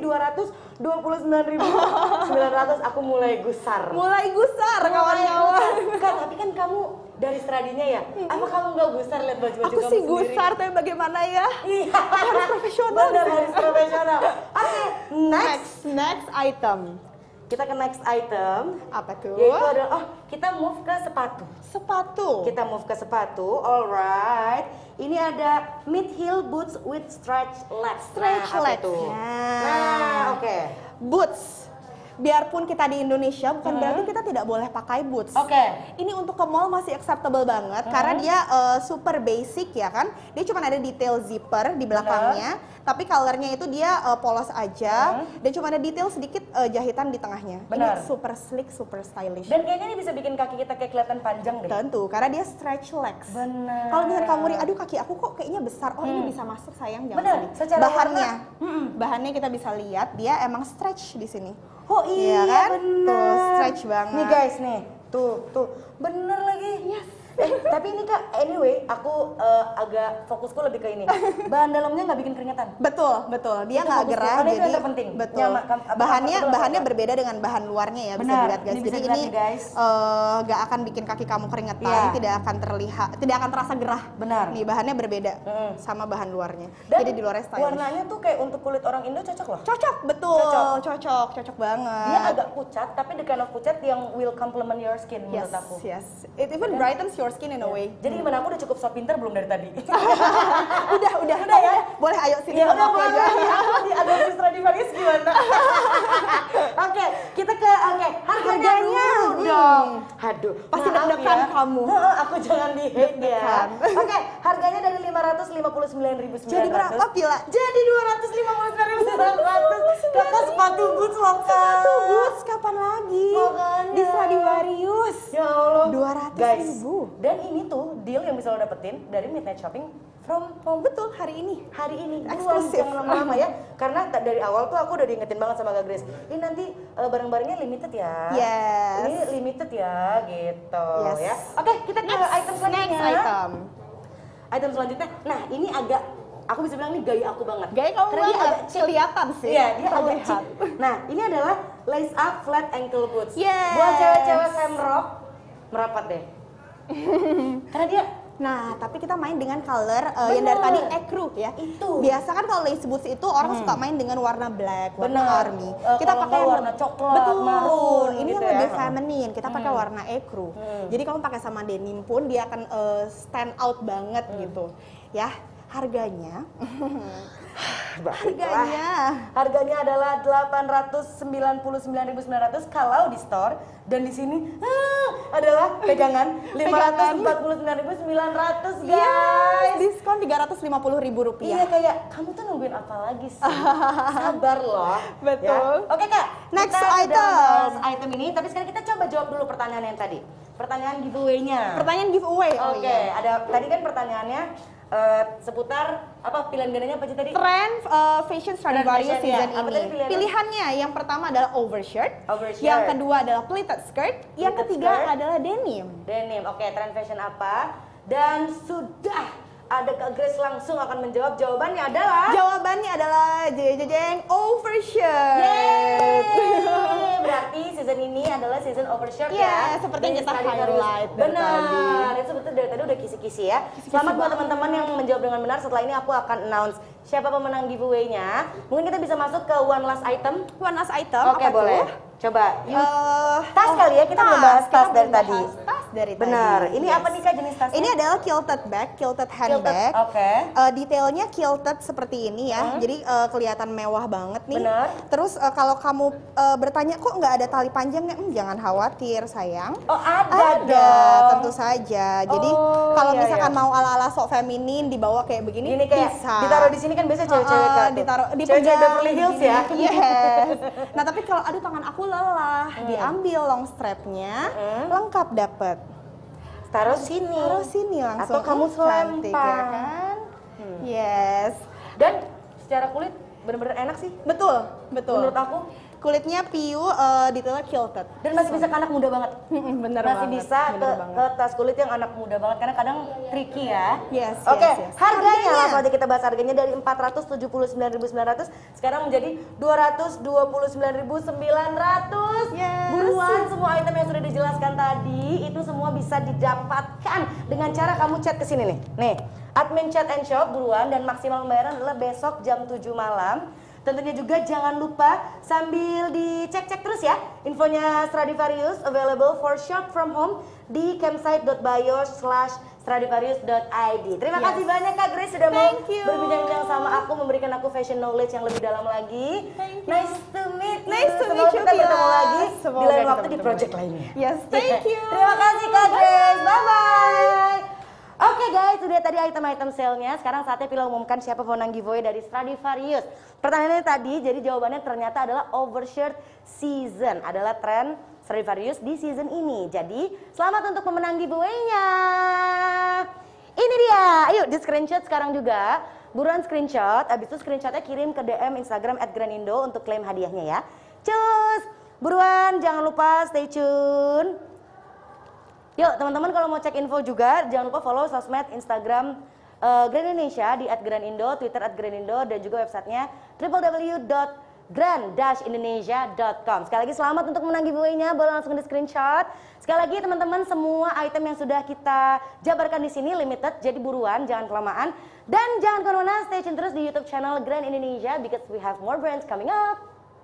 229.900. Aku mulai gusar. Mulai gusar kawan-kawan. Kak, tapi kan kamu dari Stradinya ya. Apa kamu nggak gusar lihat baju-baju Aku kamu sih sendiri? gusar, tapi bagaimana ya? Iya. Harus profesional. Benar, harus profesional. Oke, next. Next item. Kita ke next item. Apa tuh? Yaitu adalah, kita move ke sepatu. Sepatu. Kita move ke sepatu, alright. Ini ada mid heel boots with stretch legs. Stretch apa legs. tuh? Nah. Nah, oke. Boots. Biarpun kita di Indonesia, bukan berarti kita tidak boleh pakai boots. Oke. Ini untuk ke mall masih acceptable banget karena dia super basic ya kan. Dia cuma ada detail zipper di belakangnya, tapi colornya itu dia polos aja dan cuma ada detail sedikit jahitan di tengahnya. Benar. Ini super slick, super stylish. Dan kayaknya ini bisa bikin kaki kita kayak kelihatan panjang deh. Tentu, karena dia stretch legs. Benar. Kalau misalnya kamu aduh kaki aku kok kayaknya besar, oh ini bisa masuk sayang, jangan Benar, sedih. secara Bahannya, bahannya kita bisa lihat dia emang stretch di sini. Oh iya, kan? bener. Tuh stretch banget. Nih guys nih, tuh, bener lagi. Yes. Tapi ini Kak, anyway, aku agak fokusku lebih ke ini. Bahan dalamnya nggak bikin keringetan. Betul. Dia Itu nggak fokus gerah, karena itu jadi yang terpenting. betul. Nyaman, Bahannya comfortable. berbeda dengan bahan luarnya ya, bisa Benar, dilihat guys. ini bisa Jadi dilihat ini nih, guys. nggak akan bikin kaki kamu keringetan, Iya. tidak akan terlihat, tidak akan terasa gerah. Benar. Nih bahannya berbeda sama bahan luarnya. Dan Jadi di luarnya stylish. warnanya tuh kayak untuk kulit orang Indo cocok loh. Cocok, betul. Cocok. Cocok banget. Dia agak pucat, tapi the kind of pucat yang will complement your skin menurut aku. Yes. It even brightens your skin in a way. Jadi gimana, aku udah cukup so pinter belum dari tadi? Udah ya. Boleh ayo sini Ya sama udah aku aja. boleh. Aku di adopsi Stradivarius gimana? Oke, kita ke harganya dulu dong. Aduh, Pasti maaf deg-degan ya. kamu. Aku jangan di hate ya. Deg-degan. Oke, harganya dari 559.900. Jadi berapa Pila? Jadi 259.900. Kakak sepatu boots loh, Kak. Sepatu boots kapan lagi? Makanya. Di Stradivarius. Ya Allah. 200.000. Dan ini tuh deal yang bisa lo dapetin dari Midnight Shopping from home. Betul, hari ini. Hari ini Eksklusif. jangan lama-lama ya, karena dari awal tuh aku udah diingetin banget sama Kak Grace, ini nanti barang-barangnya limited ya. Yes. Ini limited ya, gitu Yes. ya. Oke, kita ke item selanjutnya. Next item. Item selanjutnya, nah ini agak aku bisa bilang ini gaya aku banget. Gaya kamu Karena dia banget, agak chic. kelihatan sih. Iya, dia agak terlihat. chic. Nah, ini adalah lace up flat ankle boots. Yes. Buat cewek-cewek semrock, merapat deh. Karena dia Nah, tapi kita main dengan color yang dari tadi ecru ya. Itu. Biasa kan kalau lace boots itu orang suka main dengan warna black, warna Bener. army. Kita Kalau pakai nggak yang warna coklat, betul. maroon Ini gitu yang ya. lebih feminine. Kita pakai warna ecru. Jadi kamu pakai sama denim pun dia akan stand out banget gitu. Ya, harganya harganya adalah 899.900 kalau di store, dan di sini adalah pegangan 549.900 guys. Yes, diskon Rp350.000. Iya, kayak kamu tuh nungguin apa lagi sih? Sabar loh. Betul. Ya. Oke Kak, Next kita sudah item. bahas item ini, tapi sekarang kita coba jawab dulu pertanyaan yang tadi. Pertanyaan giveaway-nya. Pertanyaan giveaway. Oke, ada tadi kan pertanyaannya seputar apa pilihan gandanya apa sih tadi? Tren fashion Stradivarius Trend season fashionnya. Apa ini. tadi pilihannya? Pilihannya yang pertama adalah overshirt, Overshirt. yang kedua adalah pleated skirt, yang Pleated ketiga skirt. adalah denim. Denim. Oke, trend fashion apa? Dan sudah ada Kak Grace langsung akan menjawab. Jawabannya adalah Jawabannya adalah jeng overshirt. Yeay! Berarti season ini adalah season overshirt Iya, ya. seperti yang Dari kita Stradivarius. highlight dari Benar. Itu sebetulnya dari tadi udah kisi-kisi ya. Selamat buat teman-teman yang menjawab dengan benar. Setelah ini aku akan announce siapa pemenang giveaway-nya. Mungkin kita bisa masuk ke one last item. One last item. Oke, apa boleh. tuh? Coba. Tas Oh, kali ya, kita belum bahas tas kita dari belum tadi. bahas Tas dari Benar. tadi. Ini Yes. apa nih Kak jenis tasnya? Ini adalah kilted bag, kilted handbag. Oke. Detailnya kilted seperti ini ya, jadi kelihatan mewah banget nih. Benar. Terus kalau kamu bertanya kok nggak ada tali panjangnya, jangan khawatir sayang. Oh, ada dong. Tentu saja. Jadi Oh, kalau iya, misalkan iya. mau ala-ala sok feminin dibawa kayak begini, Ini kayak bisa. ditaruh di sini kan biasa cewek-cewek Kak tuh. ditaruh di cewek-cewek pinggang Beverly Hills gini. ya. Yes. Nah tapi kalau aduh tangan aku lelah, diambil long strapnya, lengkap dapet. Taruh sini. Taruh sini langsung. Atau kamu Cantik ya selempang. kan? Yes. Dan secara kulit bener-bener enak sih. Betul, betul. Menurut aku. Kulitnya piu, detailnya kilted. Dan masih bisa ke anak muda banget. Bener Masih banget, bisa bener ke tas kulit yang anak muda banget. Karena kadang tricky ya. Yes, Oke, yes, yes. harganya langsung aja kita bahas harganya dari 479.900 sekarang menjadi 229.900. Yes. Buruan semua item yang sudah dijelaskan tadi itu semua bisa didapatkan dengan cara kamu chat ke sini nih. Nih, admin chat and shop buruan, dan maksimal pembayaran adalah besok jam 7 malam. Tentunya juga jangan lupa sambil dicek-cek terus ya infonya Stradivarius available for shop from home di campsite.bio/stradivarius.id. Terima kasih banyak Kak Grace sudah mau Thank you. berbincang-bincang sama aku, memberikan aku fashion knowledge yang lebih dalam lagi. Thank you. Nice to meet you. Nice to Semoga meet you, kita bertemu Vila. lagi Semoga di lain kita waktu di bertemu project lagi. lainnya. Yes, thank you. Terima kasih Kak Grace. Bye-bye. Oke guys, sudah tadi item-item sale-nya. Sekarang saatnya Vila umumkan siapa pemenang giveaway dari Stradivarius. Pertanyaannya tadi, jadi jawabannya ternyata adalah overshirt season. Adalah tren Stradivarius di season ini. Jadi, selamat untuk pemenang giveaway-nya. Ini dia. Ayo di screenshot sekarang juga. Buruan screenshot, abis itu screenshotnya kirim ke DM Instagram @granindo untuk klaim hadiahnya ya. Cus! Buruan, jangan lupa stay tune. Yuk teman-teman, kalau mau cek info juga jangan lupa follow sosmed Instagram Grand Indonesia di @granindo, Twitter @granindo, dan juga websitenya www.grand-indonesia.com. Sekali lagi selamat untuk menang giveaway-nya, boleh langsung di screenshot. Sekali lagi teman-teman, semua item yang sudah kita jabarkan di sini limited, jadi buruan, jangan kelamaan. Dan jangan kemana-mana, stay tune terus di YouTube channel Grand Indonesia because we have more brands coming up.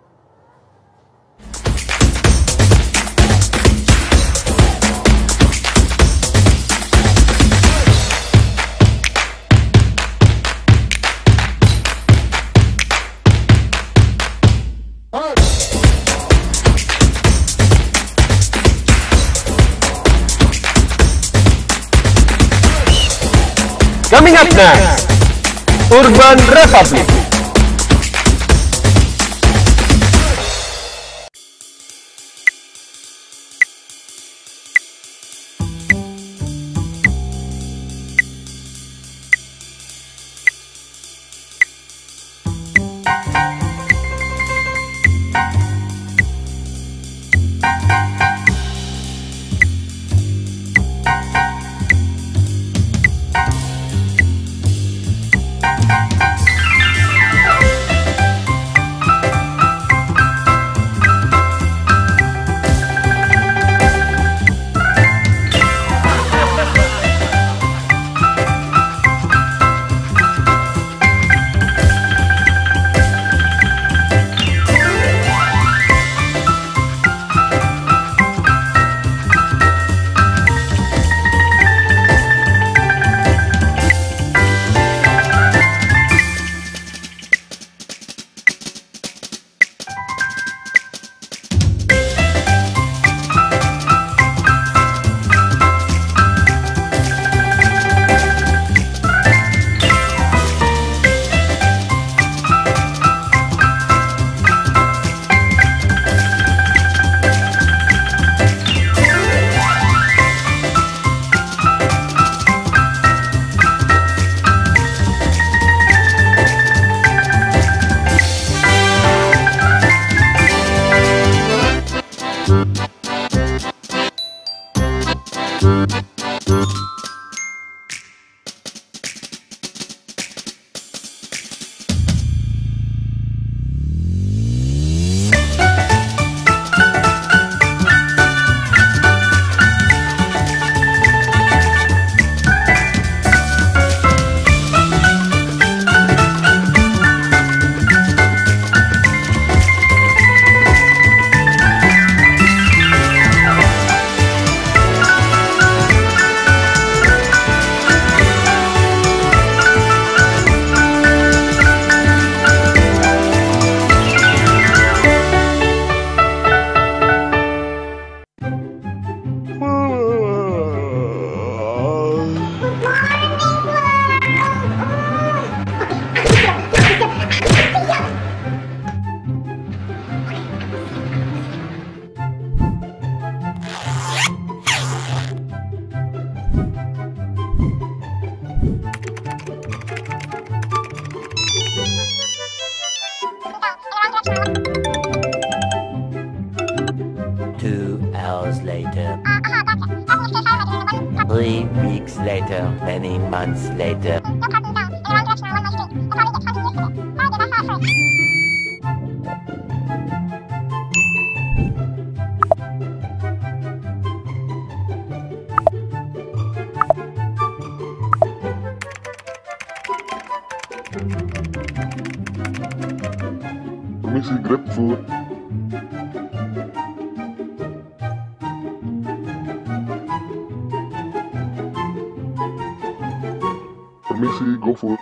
Coming up next, Urban Republic. 2 hours later. 3 weeks later, many months later. Permisi, GrabFood. Permisi, GoFood.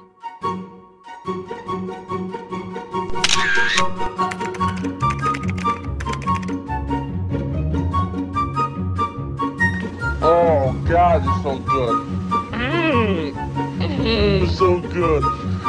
Oh God, it's so good. So good.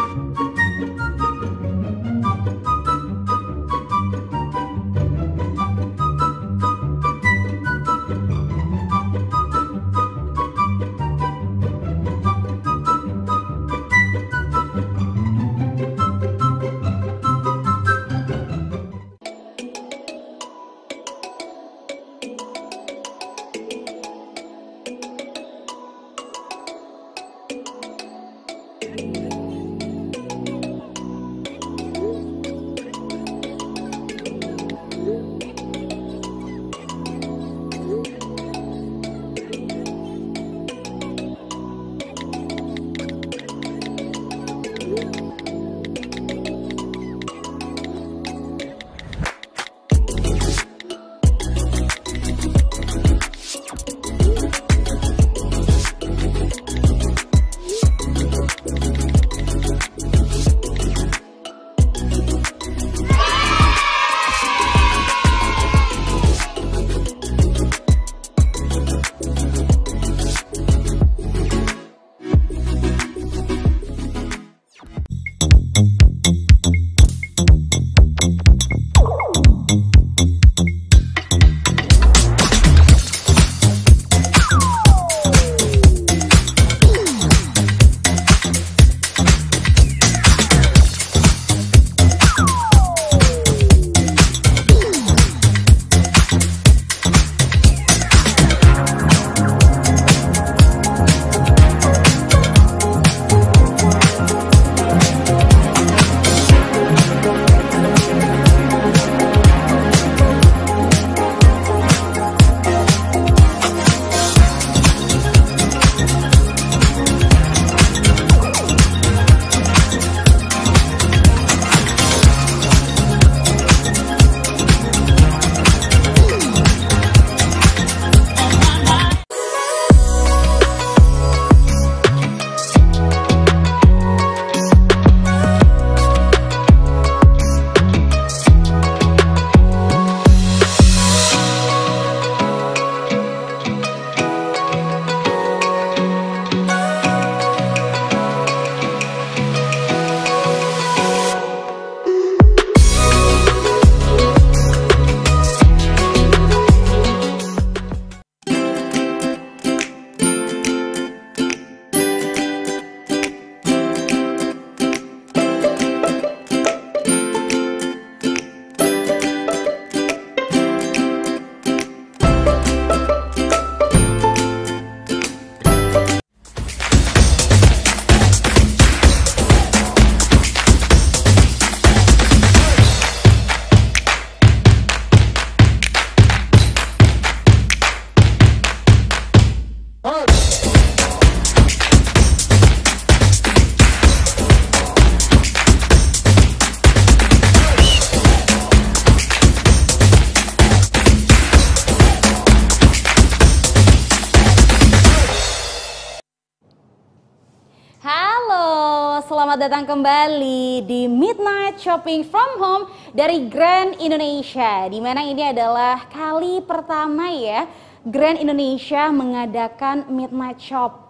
selamat datang kembali di Midnight Shopping from Home dari Grand Indonesia. Dimana ini adalah kali pertama ya Grand Indonesia mengadakan Midnight Shopping.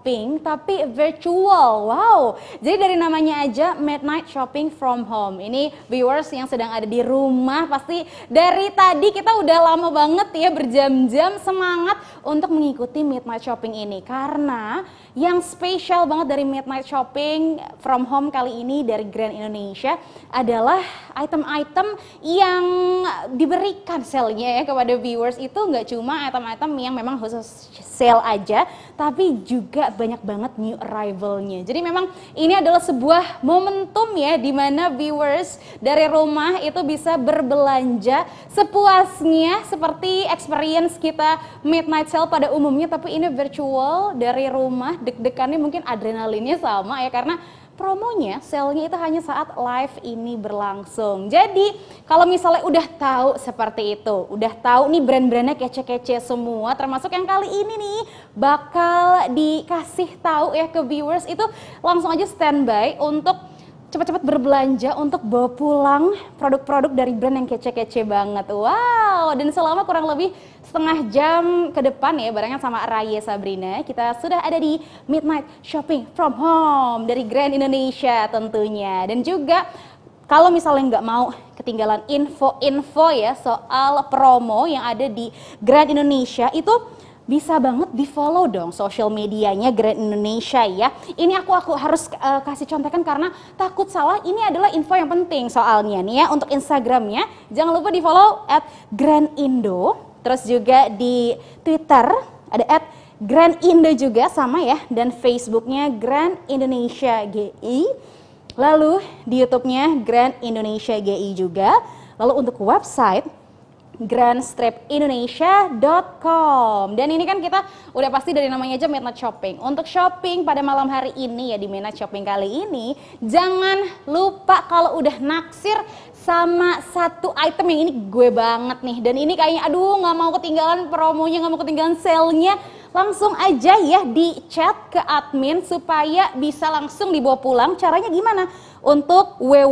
shopping tapi virtual. Wow. Jadi dari namanya aja midnight shopping from home. Ini viewers yang sedang ada di rumah pasti dari tadi kita udah lama banget ya berjam-jam semangat untuk mengikuti midnight shopping ini. Karena yang spesial banget dari midnight shopping from home kali ini dari Grand Indonesia adalah item-item yang diberikan sale-nya ya kepada viewers itu nggak cuma item-item yang memang khusus sale aja, tapi juga banyak banget new arrival-nya. Jadi memang ini adalah sebuah momentum ya di mana viewers dari rumah itu bisa berbelanja sepuasnya seperti experience kita midnight sale pada umumnya, tapi ini virtual dari rumah. Deg-degannya mungkin adrenalinnya sama ya karena promonya, sale-nya itu hanya saat live ini berlangsung. Jadi kalau misalnya udah tahu seperti itu, udah tahu nih brand-brandnya kece-kece semua, termasuk yang kali ini nih bakal dikasih tahu ya ke viewers, itu langsung aja standby untuk cepat-cepat berbelanja untuk bawa pulang produk-produk dari brand yang kece-kece banget. Wow, dan selama kurang lebih setengah jam ke depan ya barengan sama Raya Sabrina, kita sudah ada di Midnight Shopping from Home dari Grand Indonesia tentunya. Dan juga kalau misalnya nggak mau ketinggalan info-info ya soal promo yang ada di Grand Indonesia, itu bisa banget di follow dong social medianya Grand Indonesia ya. Ini aku harus kasih contekan karena takut salah. Ini adalah info yang penting soalnya nih ya. Untuk Instagramnya jangan lupa di follow @grandindo. Terus juga di Twitter ada @grandindo juga sama ya. Dan Facebooknya Grand Indonesia GI. Lalu di YouTube-nya Grand Indonesia GI juga. Lalu untuk website grandstripindonesia.com. Dan ini kan kita udah pasti dari namanya aja midnight shopping. Untuk shopping pada malam hari ini ya di midnight shopping kali ini, jangan lupa kalau udah naksir sama satu item yang ini gue banget nih. Dan ini kayaknya aduh nggak mau ketinggalan promonya, nggak mau ketinggalan sale-nya. Langsung aja ya di chat ke admin supaya bisa langsung dibawa pulang. Caranya gimana? Untuk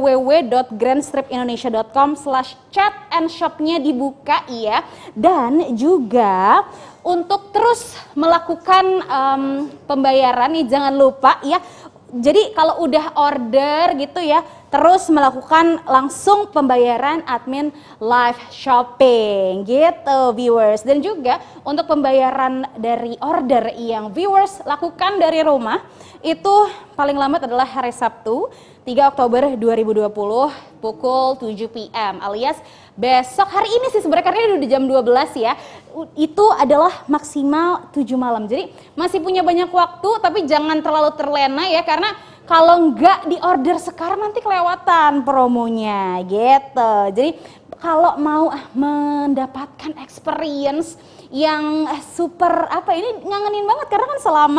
www.grandstripindonesia.com/chat and shop-nya dibuka ya. Dan juga untuk terus melakukan pembayaran nih jangan lupa ya. Jadi kalau udah order gitu ya, terus melakukan langsung pembayaran admin live shopping gitu viewers. Dan juga untuk pembayaran dari order yang viewers lakukan dari rumah itu paling lambat adalah hari Sabtu 3 Oktober 2020 pukul 7 PM alias besok hari ini sih sebenarnya karena udah jam 12 ya. Itu adalah maksimal 7 malam. Jadi masih punya banyak waktu tapi jangan terlalu terlena ya karena kalau nggak di order sekarang nanti kelewatan promonya gitu. Jadi kalau mau mendapatkan experience yang super apa ini ngangenin banget karena kan selama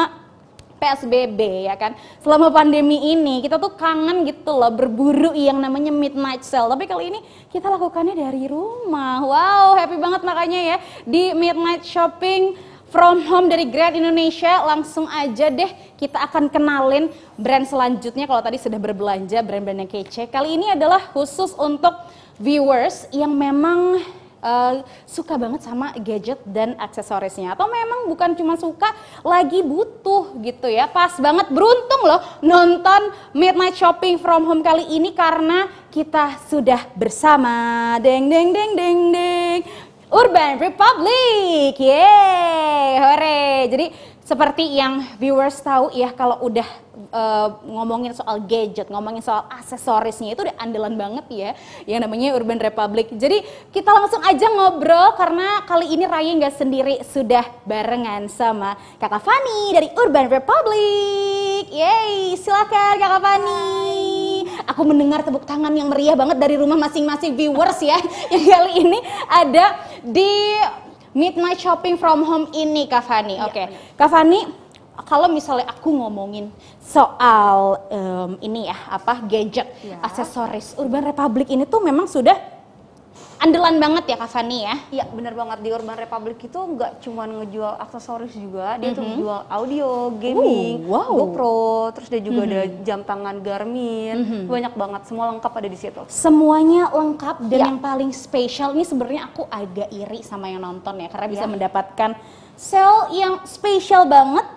PSBB ya kan, selama pandemi ini kita tuh kangen gitu loh berburu yang namanya midnight sale. Tapi kali ini kita lakukannya dari rumah. Wow, happy banget makanya ya di midnight shopping from home dari Grand Indonesia. Langsung aja deh kita akan kenalin brand selanjutnya. Kalau tadi sudah berbelanja brand-brand yang kece, kali ini adalah khusus untuk viewers yang memang suka banget sama gadget dan aksesorisnya, atau memang bukan cuma suka, lagi butuh gitu ya. Pas banget, beruntung loh nonton Midnight Shopping from Home kali ini karena kita sudah bersama deng deng deng deng deng Urban Republic. Yeay, hore. Jadi seperti yang viewers tahu ya, kalau udah ngomongin soal gadget, ngomongin soal aksesorisnya itu udah andalan banget ya yang namanya Urban Republic. Jadi kita langsung aja ngobrol karena kali ini Raya nggak sendiri, sudah barengan sama Kakak Fani dari Urban Republic. Yeay, silakan Kakak Fani. Aku mendengar tepuk tangan yang meriah banget dari rumah masing-masing viewers ya yang kali ini ada di Midnight Shopping from Home ini Kak Fani. Oke. Kak Fani, kalau misalnya aku ngomongin soal ini ya, apa gadget, aksesoris, Urban Republic ini tuh memang sudah andalan banget ya Kak Fani ya? Iya bener banget, di Urban Republic itu nggak cuma ngejual aksesoris juga, dia tuh jual audio, gaming, GoPro, terus dia juga ada jam tangan Garmin, banyak banget, semua lengkap ada di situ. Semuanya lengkap dan yang paling spesial ini sebenarnya aku agak iri sama yang nonton ya karena bisa mendapatkan sale yang spesial banget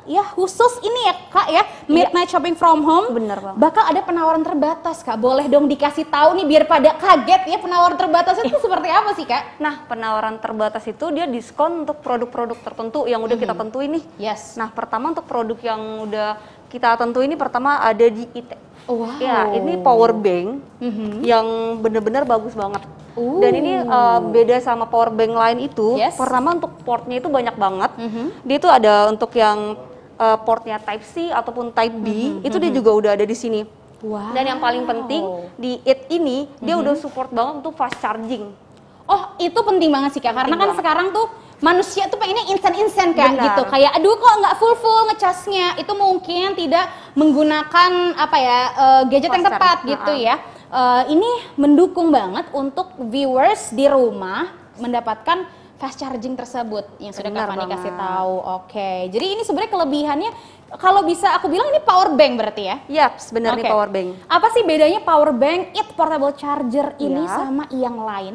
ya khusus ini ya Kak ya, Midnight Shopping from Home. Bener banget. Bakal ada penawaran terbatas Kak. Boleh dong dikasih tahu nih biar pada kaget ya, penawaran terbatas itu seperti apa sih Kak? Nah, penawaran terbatas itu dia diskon untuk produk-produk tertentu yang udah kita tentuin nih. Yes. Nah, pertama untuk produk yang udah kita tentuin ini pertama ada di IT. Wow. Ya, ini power bank yang bener-bener bagus banget. Dan ini beda sama power bank lain itu. Yes. Pertama untuk portnya itu banyak banget. Dia itu ada untuk yang portnya Type C ataupun Type B, itu dia juga udah ada di sini. Wow. Dan yang paling penting di IT ini dia udah support banget untuk fast charging. Oh, itu penting banget sih Kak, karena kan banget. sekarang tuh manusia tuh pengennya instan-instan Kak Benar. gitu. Kayak aduh kok nggak full ngecasnya. Itu mungkin tidak menggunakan apa ya gadget yang Fast tepat charge. gitu ya. Ini mendukung banget untuk viewers di rumah mendapatkan fast charging tersebut yang sudah Benar Kak Fani kasih banget. tahu. Oke. Jadi ini sebenarnya kelebihannya kalau bisa aku bilang ini power bank berarti ya. Yaps, benar nih Oke. power bank. Apa sih bedanya power bank It portable charger ini Iya. sama yang lain?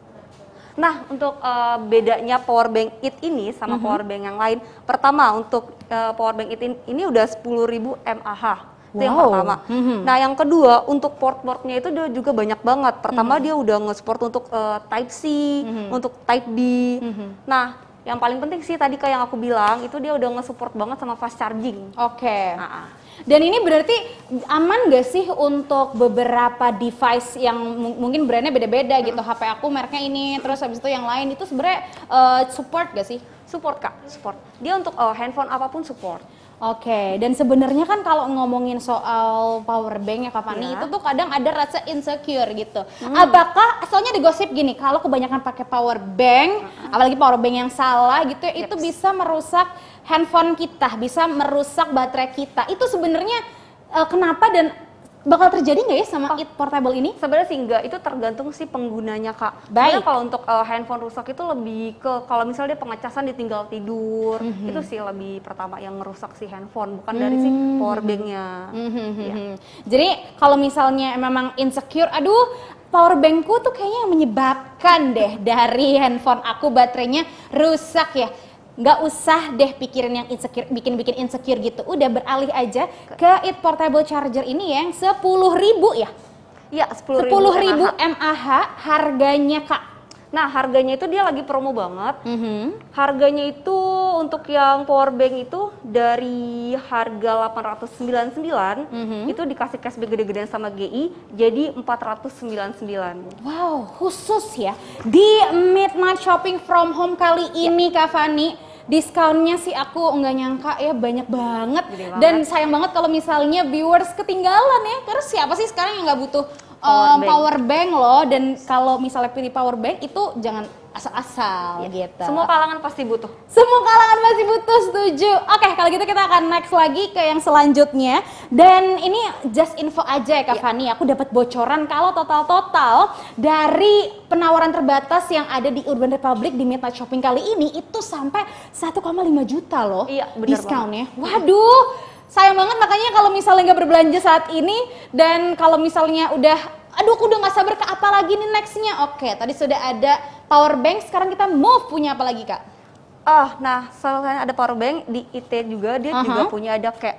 Nah, untuk bedanya power bank IT ini sama power bank yang lain, pertama untuk power bank IT ini udah 10.000 mAh. Itu yang Wow. pertama. Nah, yang kedua untuk port-portnya itu dia juga banyak banget. Pertama dia udah nge-support untuk Type C, untuk Type B. Nah, yang paling penting sih tadi kayak yang aku bilang, itu dia udah nge-support banget sama fast charging. Oke. Nah, Dan ini berarti aman gak sih untuk beberapa device yang mungkin brandnya beda-beda gitu. HP aku mereknya ini, terus habis itu yang lain itu sebenarnya support gak sih? support Kak, support. Dia untuk handphone apapun support. Oke, dan sebenarnya kan kalau ngomongin soal power bank ya Kak Fani, Ya. itu tuh kadang ada rasa insecure gitu. Apakah, soalnya digosip gini, kalau kebanyakan pakai power bank, apalagi power bank yang salah gitu ya, itu bisa merusak handphone kita, bisa merusak baterai kita. Itu sebenarnya kenapa dan bakal terjadi nggak ya sama It Portable ini? Sebenarnya sih enggak, itu tergantung si penggunanya Kak. Baik. Sebenarnya kalau untuk handphone rusak itu lebih ke kalau misalnya dia pengecasan ditinggal tidur, itu sih lebih pertama yang ngerusak si handphone, bukan dari si power banknya. Ya. Jadi kalau misalnya memang insecure, aduh power bankku tuh kayaknya yang menyebabkan deh dari handphone aku baterainya rusak ya. Nggak usah deh pikirin yang insecure, bikin insecure gitu. Udah beralih aja ke It Portable Charger ini yang 10.000 ya. Iya, 10.000 10.000 mAh. mAh harganya Kak. Nah, harganya itu dia lagi promo banget. Harganya itu untuk yang power bank itu dari harga 899 itu dikasih cashback gede-gedean sama GI jadi 499. Wow, khusus ya di Midnight Shopping from Home kali ini Kak Fani. Diskonnya sih aku nggak nyangka ya, banyak banget. Gede banget. Dan sayang banget kalau misalnya viewers ketinggalan ya, karena siapa sih sekarang yang nggak butuh power bank loh. Dan kalau misalnya pilih power bank itu jangan asal-asal gitu. Semua kalangan pasti butuh. Semua kalangan masih butuh, setuju. Oke, kalau gitu kita akan next lagi ke yang selanjutnya. Dan ini just info aja ya Kak Fani, aku dapat bocoran kalau total-total dari penawaran terbatas yang ada di Urban Republic di Midnight Shopping kali ini itu sampai 1,5 juta loh Iya, bener diskonnya. Waduh, sayang banget makanya kalau misalnya nggak berbelanja saat ini dan kalau misalnya udah aduh aku udah gak sabar ke apa lagi nih nextnya. Oke, tadi sudah ada power bank, sekarang kita move punya apa lagi Kak? Nah, selain ada power bank di IT juga dia juga punya ada kayak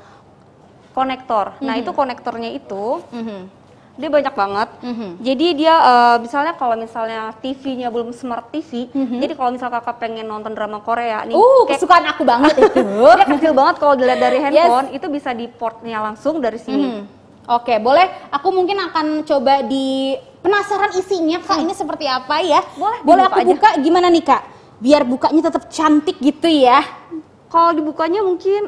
konektor. Nah, itu konektornya itu dia banyak banget. Jadi dia misalnya kalau misalnya TV-nya belum smart TV, jadi kalau misalnya kakak pengen nonton drama Korea nih, kayak Kesukaan aku banget itu. dia kecil banget kalau dilihat dari handphone, itu bisa di portnya langsung dari sini. Oke, boleh. Aku mungkin akan coba di penasaran isinya Kak. Ini seperti apa ya? Boleh dibuka aku buka gimana nih Kak? Biar bukanya tetap cantik gitu ya. Kalau dibukanya mungkin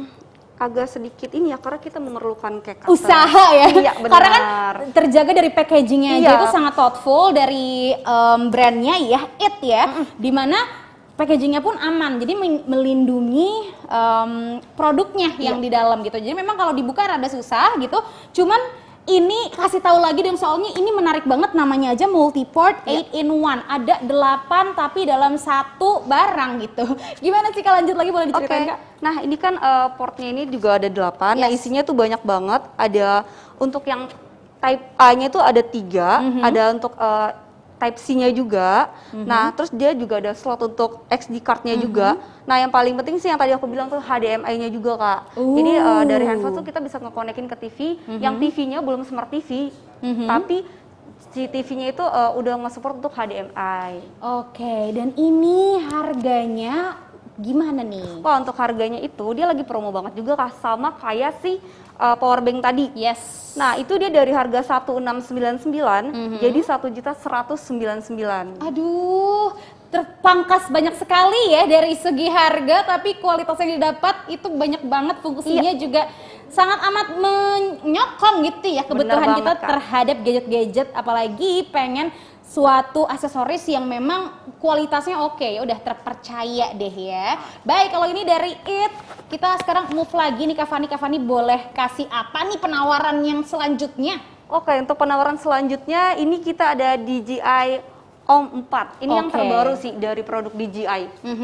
agak sedikit ini ya, karena kita memerlukan kayak cutter. Usaha ya. Iya, benar. Karena kan terjaga dari packagingnya aja Iya. itu sangat thoughtful dari brandnya ya, It ya. Dimana packagingnya pun aman, jadi melindungi produknya yang di dalam gitu. Jadi memang kalau dibuka rada susah gitu. Cuman ini kasih tahu lagi dong, soalnya ini menarik banget, namanya aja multiport 8-in-1. Ada 8 tapi dalam satu barang gitu. Gimana sih Kak, lanjut lagi boleh diceritain Kak? Nah, ini kan portnya ini juga ada 8. Nah, isinya tuh banyak banget. Ada untuk yang type A-nya itu ada 3, ada untuk Type C-nya juga. Nah, terus dia juga ada slot untuk SD card-nya juga. Nah, yang paling penting sih yang tadi aku bilang tuh HDMI-nya juga, Kak. Jadi dari handphone tuh kita bisa nge-connect-in ke TV, yang TV-nya belum smart TV, tapi si TV-nya itu udah nge-support untuk HDMI. Oke, dan ini harganya gimana nih? Wah, untuk harganya itu dia lagi promo banget juga, Kak, sama kayak si power bank tadi. Yes. Nah, itu dia dari harga 1699 jadi 1.199.000. Aduh, terpangkas banyak sekali ya dari segi harga, tapi kualitas yang didapat itu banyak banget, fungsinya juga sangat amat menyokong gitu ya kebutuhan kita terhadap gadget-gadget, apalagi pengen suatu aksesoris yang memang kualitasnya oke, ya udah terpercaya deh ya. Baik, kalau ini dari IT, kita sekarang move lagi nih Kak Fani boleh kasih apa nih penawaran yang selanjutnya? Oke, untuk penawaran selanjutnya ini kita ada DJI OM 4. Ini yang terbaru sih dari produk DJI.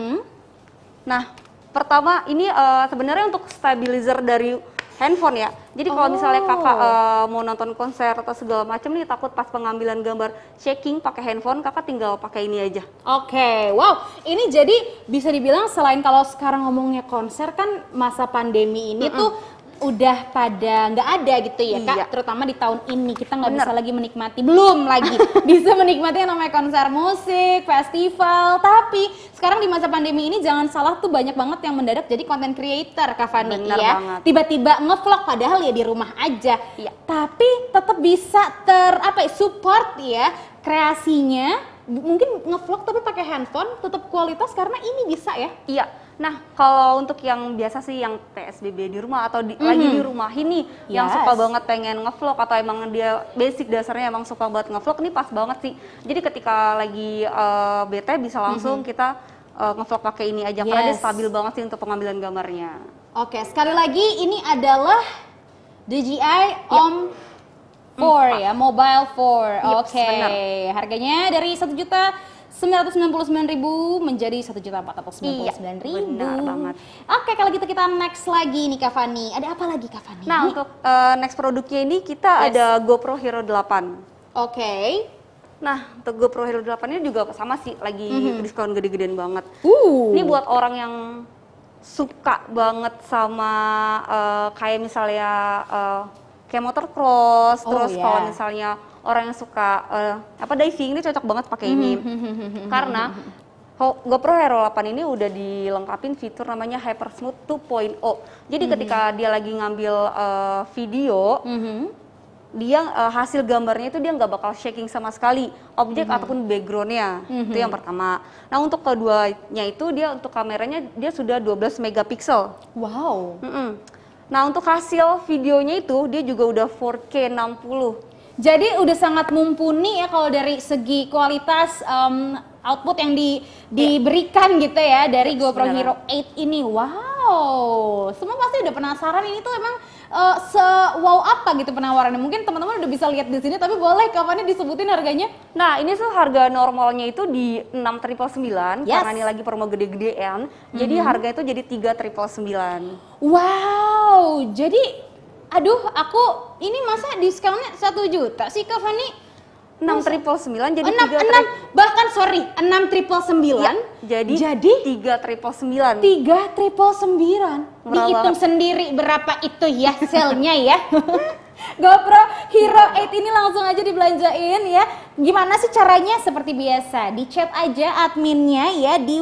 Nah, pertama ini sebenarnya untuk stabilizer dari handphone ya. Jadi kalau misalnya kakak mau nonton konser atau segala macam nih, takut pas pengambilan gambar shaking pakai handphone, kakak tinggal pakai ini aja. Oke, wow, ini jadi bisa dibilang selain kalau sekarang ngomongnya konser kan masa pandemi ini tuh udah pada nggak ada gitu ya Kak, terutama di tahun ini kita nggak bisa lagi menikmati, belum lagi bisa menikmati yang namanya konser musik, festival, tapi sekarang di masa pandemi ini jangan salah tuh banyak banget yang mendadak jadi content creator Kak Fani ya, tiba-tiba ngevlog padahal ya di rumah aja, tapi tetap bisa support ya kreasinya, mungkin ngevlog tapi pakai handphone tetap kualitas karena ini bisa ya. Iya. Nah, kalau untuk yang biasa sih yang PSBB di rumah atau lagi di rumah ini yang suka banget pengen ngevlog atau emang dia basic dasarnya emang suka banget ngevlog, ini pas banget sih. Jadi ketika lagi bete bisa langsung kita ngevlog pakai ini aja karena dia stabil banget sih untuk pengambilan gambarnya. Oke, sekali lagi ini adalah DJI OM 4 ya, Mobile 4. Oke, harganya dari 1.999.000 menjadi 1.499.000. Benar banget. Oke, kalau gitu kita next lagi nih Kak Fani. Ada apa lagi Kak Fani? Nah, untuk next produknya ini kita ada GoPro Hero 8. Oke. Nah, untuk GoPro Hero 8 ini juga sama sih, lagi diskon gede-gedean banget. Ini buat orang yang suka banget sama kayak misalnya kayak motocross, terus kalau misalnya orang yang suka diving, ini cocok banget pakai ini. Karena GoPro Hero 8 ini udah dilengkapin fitur namanya Hyper Smooth 2.0. Jadi ketika dia lagi ngambil video, dia hasil gambarnya itu dia nggak bakal shaking sama sekali objek ataupun backgroundnya. Itu yang pertama. Nah, untuk keduanya itu dia untuk kameranya dia sudah 12 megapiksel. Wow. Nah, untuk hasil videonya itu dia juga udah 4K 60. Jadi udah sangat mumpuni ya kalau dari segi kualitas output yang diberikan gitu ya dari GoPro Hero 8 ini. Wow, semua pasti udah penasaran ini tuh emang wow apa gitu penawarannya. Mungkin teman-teman udah bisa lihat di sini, tapi boleh kapan disebutin harganya? Nah, ini tuh harga normalnya itu di 6.999 karena ini lagi promo gede-gedean. Jadi harga itu jadi 3.999. Wow, jadi aduh, aku ini masa diskonnya 1 juta sih Kak Fani? 6.999 jadi 6.999 jadi 3.999. 3.999. Dihitung sendiri berapa itu ya selnya ya. GoPro Hero 8 ini langsung aja dibelanjain ya. Gimana sih caranya? Seperti biasa, di chat aja adminnya ya di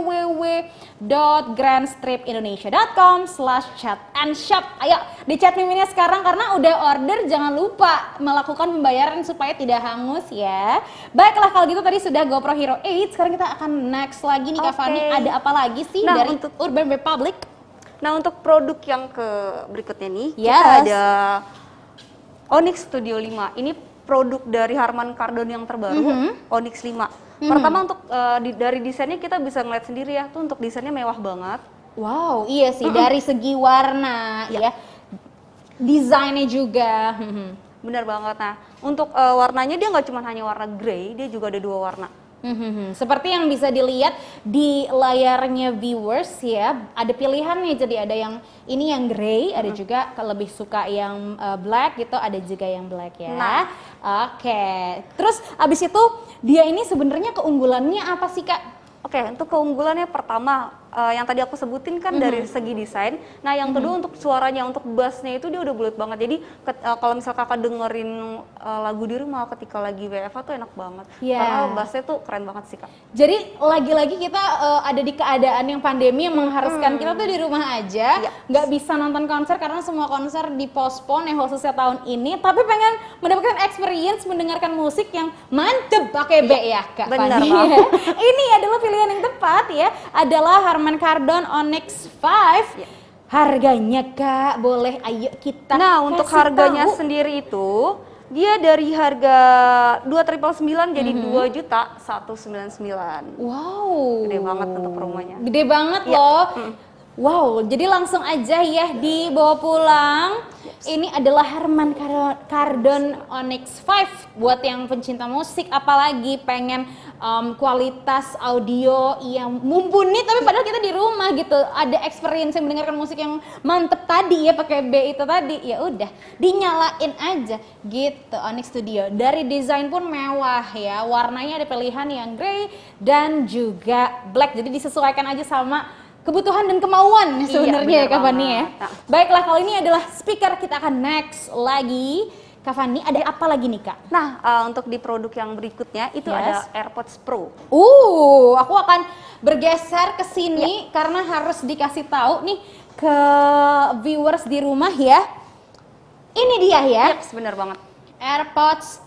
www.grandstripindonesia.com/chat-and-shop. Ayo di chat miminnya sekarang karena udah order, jangan lupa melakukan pembayaran supaya tidak hangus ya. Baiklah, kalau gitu tadi sudah GoPro Hero 8, sekarang kita akan next lagi nih Kak Fani. Ada apa lagi sih dari Urban Republic? Nah, untuk produk yang berikutnya nih, kita ada Onyx Studio 5. Ini produk dari Harman Kardon yang terbaru, Onyx 5. Pertama untuk dari desainnya kita bisa ngeliat sendiri ya, tuh untuk desainnya mewah banget. Wow, iya sih dari segi warna ya. Desainnya juga. Benar banget. Nah, untuk warnanya dia nggak cuma hanya warna grey, dia juga ada 2 warna. Seperti yang bisa dilihat di layarnya viewers ya, ada pilihannya. Jadi ada yang ini yang grey, ada juga lebih suka yang black gitu, ada juga yang black ya. Nah. Oke. Terus abis itu dia ini sebenarnya keunggulannya apa sih Kak? Oke, untuk keunggulannya pertama yang tadi aku sebutin kan dari segi desain. Nah, yang kedua untuk suaranya, untuk bassnya itu dia udah bulat banget. Jadi kalau misal kakak dengerin lagu di rumah ketika lagi WFH tuh enak banget. Karena bassnya tuh keren banget sih Kak. Jadi lagi-lagi kita ada di keadaan yang pandemi yang mengharuskan kita tuh di rumah aja, nggak bisa nonton konser karena semua konser dipospon ya khususnya tahun ini. Tapi pengen mendapatkan experience mendengarkan musik yang mantep pakai B ya Kak. Benar Fanny. banget. Ini adalah pilihan yang tepat ya. Adalah Harman Kardon Onyx 5. Harganya Kak, boleh ayo kita Nah, untuk kasih harganya tahu. sendiri itu dia dari harga 2.999 jadi 2.199.000. Wow. Gede banget untuk promonya. Gede banget loh. Wow, jadi langsung aja ya dibawa pulang. Ini adalah Harman Kardon Onyx 5 buat yang pencinta musik, apalagi pengen kualitas audio yang mumpuni tapi padahal kita di rumah gitu. Ada experience yang mendengarkan musik yang mantep tadi ya pakai B itu tadi. Ya udah, dinyalain aja gitu Onyx Studio. Dari desain pun mewah ya. Warnanya ada pilihan yang grey dan juga black. Jadi disesuaikan aja sama kebutuhan dan kemauan sebenarnya ya Kak Fanny ya. Baiklah, kalau ini adalah speaker, kita akan next lagi. Kak Fanny, ada apa lagi nih Kak? Nah, untuk di produk yang berikutnya itu ada AirPods Pro. Aku akan bergeser ke sini karena harus dikasih tahu nih ke viewers di rumah ya. Ini dia ya. Bener banget. AirPods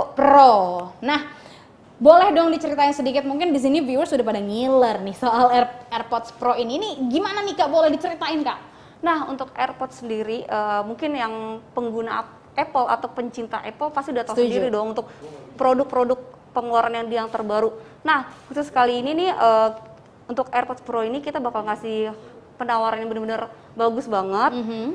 Pro. Nah, boleh dong diceritain sedikit, mungkin di sini viewers sudah pada ngiler nih soal AirPods Pro ini. Ini gimana nih Kak, boleh diceritain Kak? Nah, untuk AirPods sendiri mungkin yang pengguna Apple atau pencinta Apple pasti udah tahu sendiri dong untuk produk-produk pengeluaran yang terbaru. Nah, khusus kali ini nih untuk AirPods Pro ini kita bakal ngasih penawaran yang benar-benar bagus banget.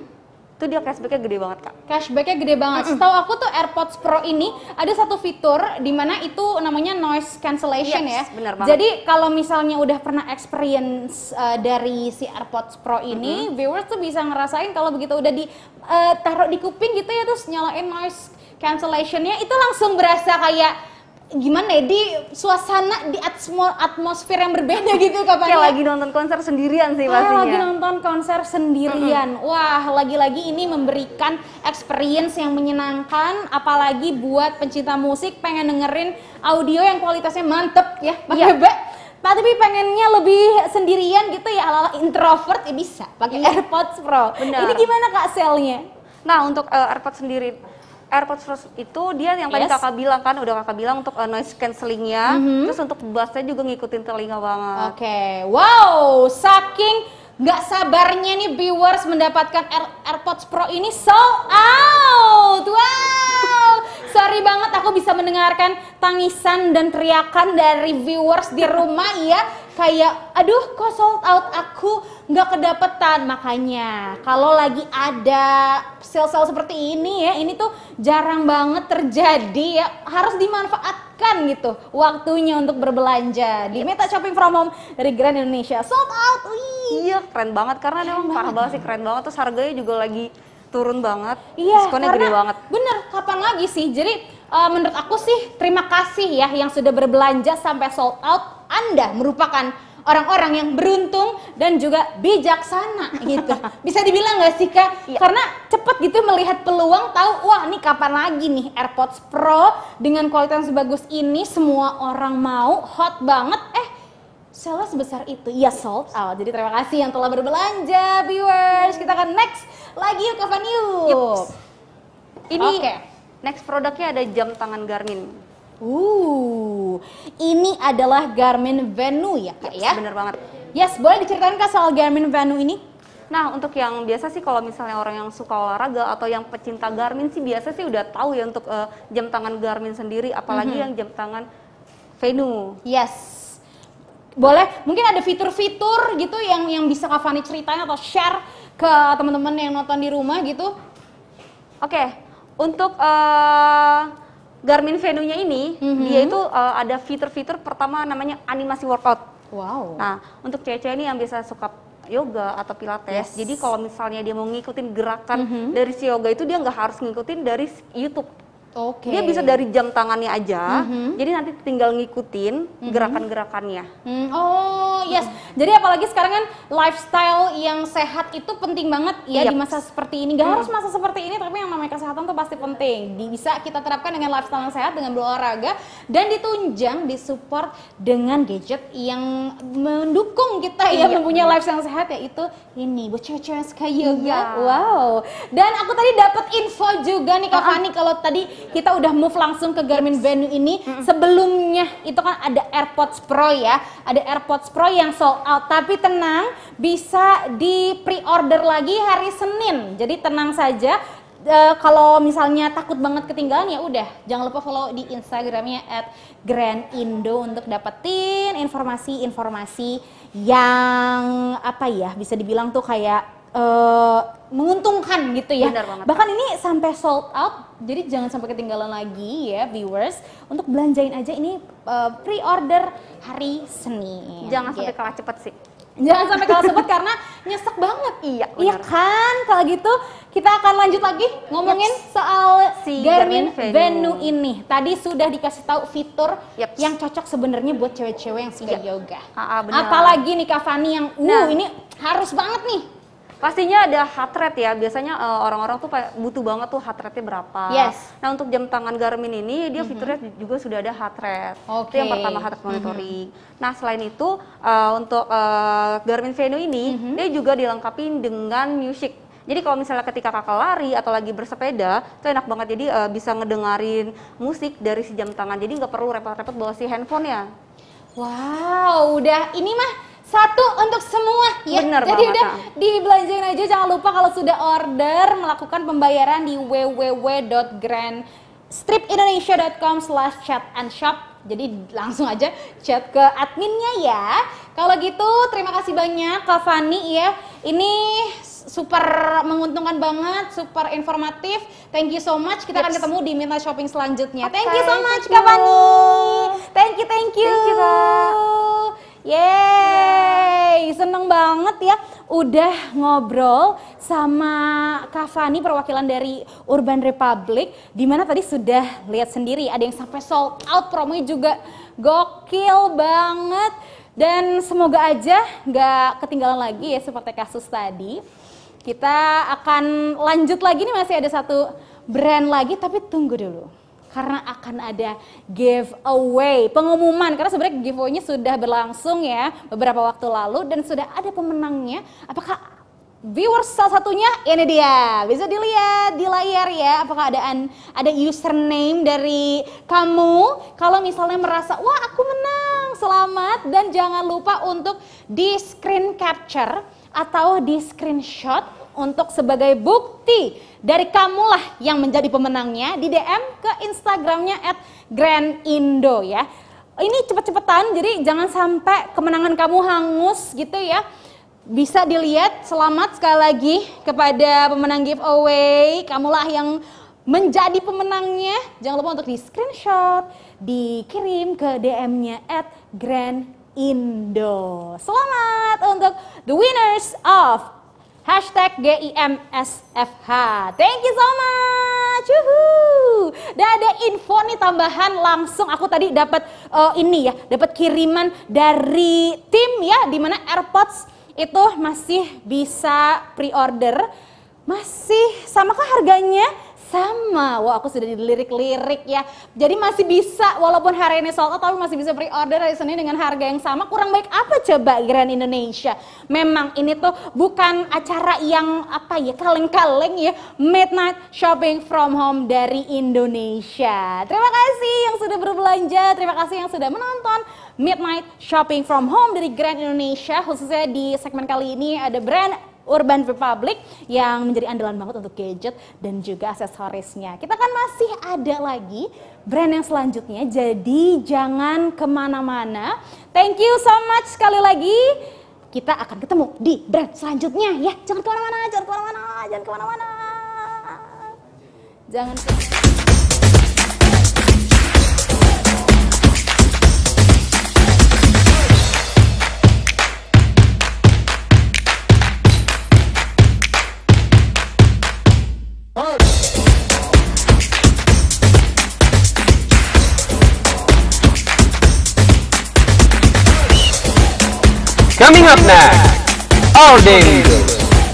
Itu dia cashbacknya gede banget Kak. Cashbacknya gede banget. Setahu aku tuh AirPods Pro ini ada satu fitur di mana itu namanya noise cancellation ya. Bener banget. Jadi kalau misalnya udah pernah experience dari si AirPods Pro ini, viewers tuh bisa ngerasain kalau begitu udah taruh di kuping gitu ya, terus nyalain noise cancellationnya, itu langsung berasa kayak gimana ya, di suasana, di atmosfer yang berbeda gitu Kak Fanny. Kayak lagi nonton konser sendirian sih pastinya. Kayak lagi nonton konser sendirian. Wah, lagi-lagi ini memberikan experience yang menyenangkan, apalagi buat pencinta musik pengen dengerin audio yang kualitasnya mantep ya, pakai B. Tapi pengennya lebih sendirian gitu ya, ala introvert ya bisa pakai AirPods Pro. Benar. Ini gimana Kak selnya? Nah, untuk AirPods sendiri, AirPods Pro itu dia yang tadi kakak bilang kan, udah kakak bilang untuk noise cancellingnya, terus untuk bassnya juga ngikutin telinga banget. Oke, wow, saking nggak sabarnya nih viewers mendapatkan AirPods Pro ini sold out. Wow, sorry banget aku bisa mendengarkan tangisan dan teriakan dari viewers di rumah ya. Kayak, aduh kok sold out, aku nggak kedapetan. Makanya kalau lagi ada sale-sale seperti ini ya, ini tuh jarang banget terjadi ya, harus dimanfaatkan gitu waktunya untuk berbelanja di Meta Shopping from Home dari Grand Indonesia. Sold out. Wih. Iya, keren banget karena memang parah banget sih, keren banget. Terus harganya juga lagi turun banget. Iya, diskonnya gede banget. Bener, kapan lagi sih? Jadi menurut aku sih terima kasih ya yang sudah berbelanja sampai sold out. Anda merupakan orang-orang yang beruntung dan juga bijaksana gitu. Bisa dibilang nggak sih Kak? Karena cepet gitu melihat peluang, tahu wah nih kapan lagi nih AirPods Pro dengan kualitas sebagus ini, semua orang mau, hot banget. Sale sebesar itu, ya sold out. Jadi terima kasih yang telah berbelanja viewers. Kita akan next lagi yuk Kak Fanny yuk. Ini next produknya ada jam tangan Garmin. Ini adalah Garmin Venu ya Kak ya? Bener banget. Yes, boleh diceritain Kak soal Garmin Venu ini? Nah, untuk yang biasa sih kalau misalnya orang yang suka olahraga atau yang pecinta Garmin sih biasa sih udah tahu ya untuk jam tangan Garmin sendiri, apalagi yang jam tangan Venu. Yes. Boleh, mungkin ada fitur-fitur gitu yang bisa Kak Fanny ceritain atau share ke teman-teman yang nonton di rumah gitu? Oke, untuk Garmin Venu-nya ini dia itu ada fitur-fitur pertama namanya animasi workout. Wow. Nah, untuk cewek-cewek ini yang biasa suka yoga atau pilates, jadi kalau misalnya dia mau ngikutin gerakan dari si yoga itu dia nggak harus ngikutin dari YouTube. Oke. Dia bisa dari jam tangannya aja, jadi nanti tinggal ngikutin gerakan-gerakannya. Oh yes, jadi apalagi sekarang kan lifestyle yang sehat itu penting banget ya di masa seperti ini. Gak harus masa seperti ini, tapi yang namanya kesehatan tuh pasti penting. Bisa kita terapkan dengan lifestyle yang sehat, dengan berolahraga, dan ditunjang, disupport dengan gadget yang mendukung kita ya mempunyai lifestyle yang sehat, yaitu ini buat cewek-cewek yang suka yoga. Wow. Dan aku tadi dapat info juga nih Kak Fani, kalau tadi kita udah move langsung ke Garmin Venu ini. Sebelumnya itu kan ada AirPods Pro ya, ada AirPods Pro yang sold out, tapi tenang, bisa di pre-order lagi hari Senin. Jadi tenang saja. Kalau misalnya takut banget ketinggalan, ya udah jangan lupa follow di Instagramnya @grandindo untuk dapetin informasi-informasi yang apa ya, bisa dibilang tuh kayak menguntungkan gitu ya. Bahkan ini sampai sold out, jadi jangan sampai ketinggalan lagi ya viewers, untuk belanjain aja ini pre-order hari Senin. Jangan sampai kalah cepet sih. Jangan sampai kalah cepet karena nyesek banget. Iya kan. Kalau gitu kita akan lanjut lagi ngomongin soal si Garmin Venu ini. Tadi sudah dikasih tahu fitur yang cocok sebenarnya buat cewek-cewek yang suka yoga. Apalagi nih Kak Fani yang ini harus banget nih. Pastinya ada heart rate ya, biasanya orang-orang tuh butuh banget tuh heart rate-nya berapa. Nah untuk jam tangan Garmin ini dia fiturnya juga sudah ada heart rate. Itu yang pertama, heart rate monitoring. Nah selain itu untuk Garmin Venu ini dia juga dilengkapi dengan music. Jadi kalau misalnya ketika kakak lari atau lagi bersepeda, itu enak banget, jadi bisa ngedengerin musik dari si jam tangan. Jadi nggak perlu repot-repot bawa si handphone ya. Wow, udah ini mah satu untuk semua ya. Bener jadi banget, udah dibelanjain aja. Jangan lupa kalau sudah order melakukan pembayaran di www.grandstripindonesia.com/chat&shop. Jadi langsung aja chat ke adminnya ya. Kalau gitu terima kasih banyak Kak Fani ya. Ini super menguntungkan banget, super informatif. Thank you so much. Kita akan ketemu di Midnight Shopping selanjutnya. Thank you so much Kak Fani. Thank you. Thank you, Kak. Yeay, seneng banget ya udah ngobrol sama Kak Fani, perwakilan dari Urban Republic, dimana tadi sudah lihat sendiri ada yang sampai sold out, promonya juga gokil banget, dan semoga aja nggak ketinggalan lagi ya seperti kasus tadi. Kita akan lanjut lagi nih, masih ada satu brand lagi, tapi tunggu dulu. Karena akan ada giveaway, pengumuman, karena sebenarnya giveaway-nya sudah berlangsung ya beberapa waktu lalu dan sudah ada pemenangnya. Apakah viewers salah satunya? Ini dia, bisa dilihat di layar ya. Apakah ada username dari kamu? Kalau misalnya merasa, wah aku menang, selamat, dan jangan lupa untuk di screen capture atau di screenshot untuk sebagai bukti dari kamulah yang menjadi pemenangnya, di DM ke Instagramnya @grandindo ya. Ini cepet-cepetan, jadi jangan sampai kemenangan kamu hangus gitu ya. Bisa dilihat, selamat sekali lagi kepada pemenang giveaway, kamulah yang menjadi pemenangnya. Jangan lupa untuk di screenshot, dikirim ke DM-nya @grandindo. Selamat untuk the winners of #GIMSFH. Thank you so much. Dan ada info nih tambahan, langsung aku tadi dapat dapat kiriman dari tim ya, dimana AirPods itu masih bisa pre-order. Masih samakah harganya? Sama. Wah, aku sudah dilirik-lirik ya. Jadi masih bisa, walaupun hari ini sold out, tapi masih bisa pre-order hari Senin dengan harga yang sama. Kurang baik apa coba Grand Indonesia? Memang ini tuh bukan acara yang kaleng-kaleng ya. Midnight Shopping from Home dari Indonesia. Terima kasih yang sudah berbelanja, terima kasih yang sudah menonton Midnight Shopping from Home dari Grand Indonesia. Khususnya di segmen kali ini ada brand Urban Republic yang menjadi andalan banget untuk gadget dan juga aksesorisnya. Kita kan masih ada lagi brand yang selanjutnya, jadi jangan kemana-mana. Thank you so much sekali lagi. Kita akan ketemu di brand selanjutnya ya. Jangan kemana-mana, jangan kemana-mana, jangan kemana-mana. Jangan kemana-mana. Coming up next, Our Daily Dose.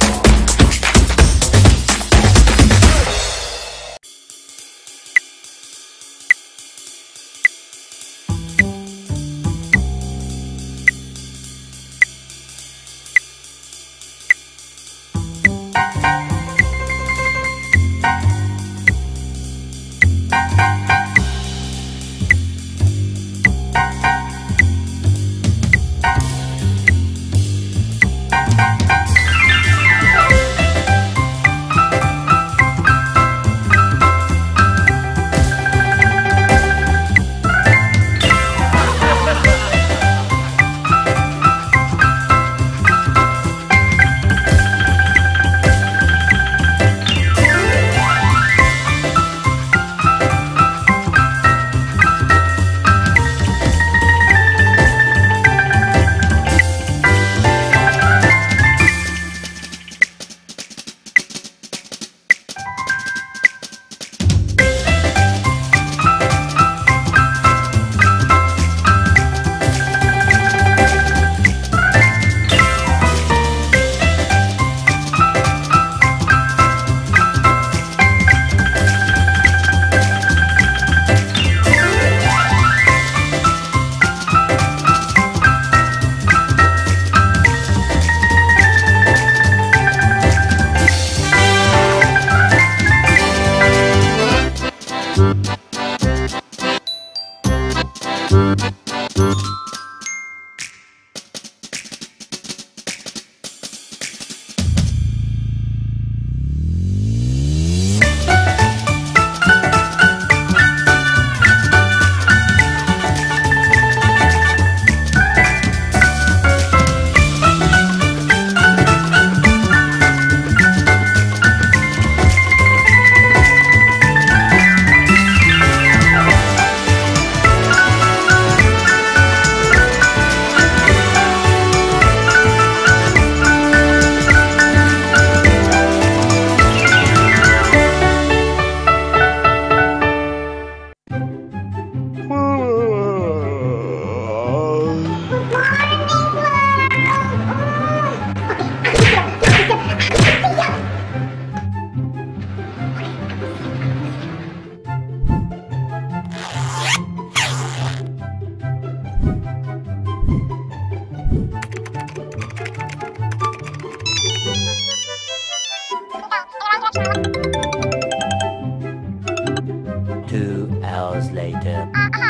Two hours later.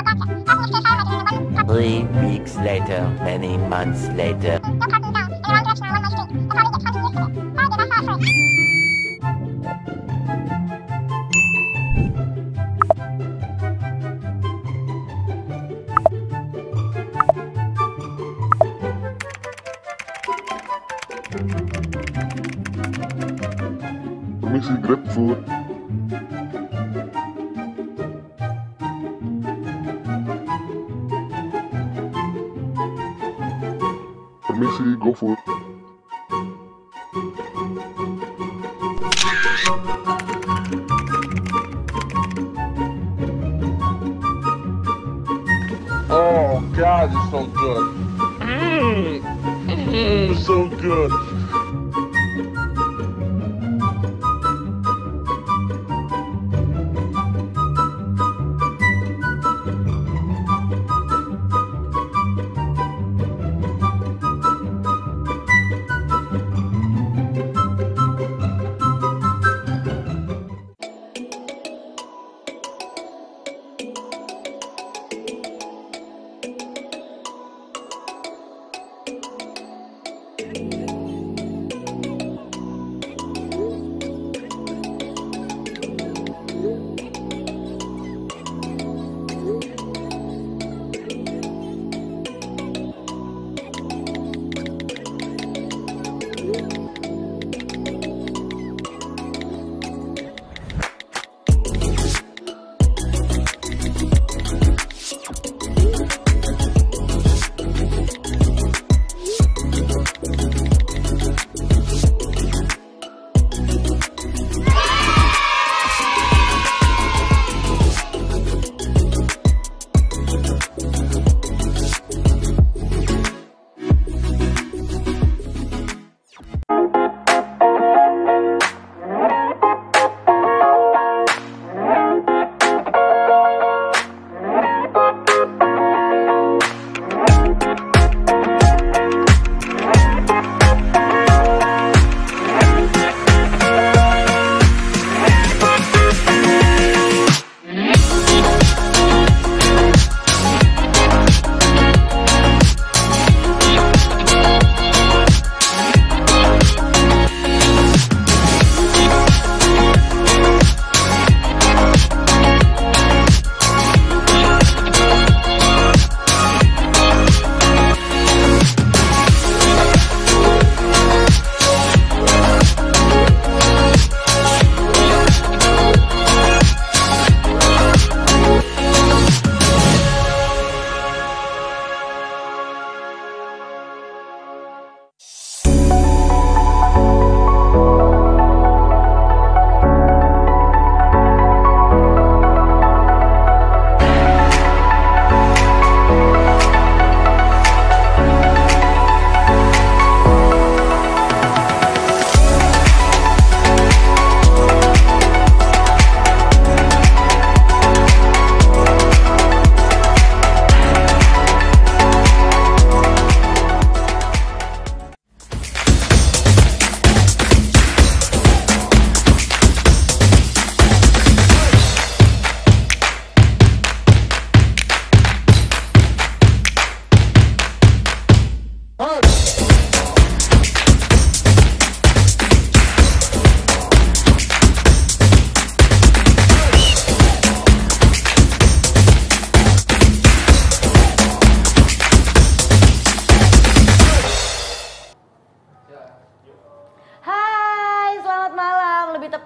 3 weeks later, many months later. Permisi, GrabFood. Permisi, GoFood. Oh God, it's so good. So good.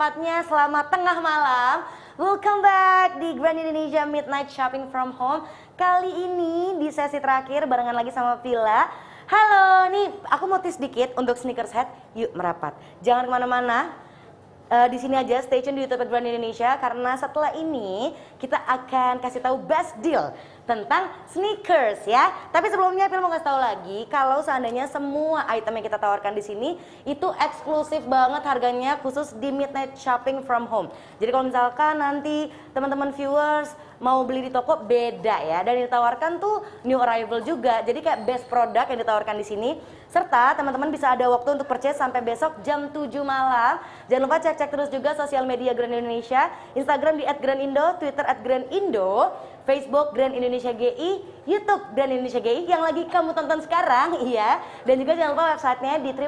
saatnya selamat tengah malam. Welcome back di Grand Indonesia Midnight Shopping from Home. Kali ini di sesi terakhir barengan lagi sama Villa. Halo, nih aku mau tis dikit untuk sneakerhead. Yuk merapat. Jangan kemana-mana. Di sini aja, stay tune di YouTube Grand Indonesia karena setelah ini kita akan kasih tahu best deal tentang sneakers ya. Tapi sebelumnya Phil mau kasih tahu lagi kalau seandainya semua item yang kita tawarkan di sini itu eksklusif banget harganya khusus di Midnight Shopping from Home. Jadi kalau misalkan nanti teman-teman viewers mau beli di toko beda ya, dan yang ditawarkan tuh new arrival juga. Jadi kayak best product yang ditawarkan di sini. Serta teman-teman bisa ada waktu untuk purchase sampai besok jam 7 malam. Jangan lupa cek-cek terus juga sosial media Grand Indonesia, Instagram di @grandindo, Twitter @grandindo, Facebook Grand Indonesia GI, YouTube Grand Indonesia GI yang lagi kamu tonton sekarang, iya. Dan juga jangan lupa websitenya di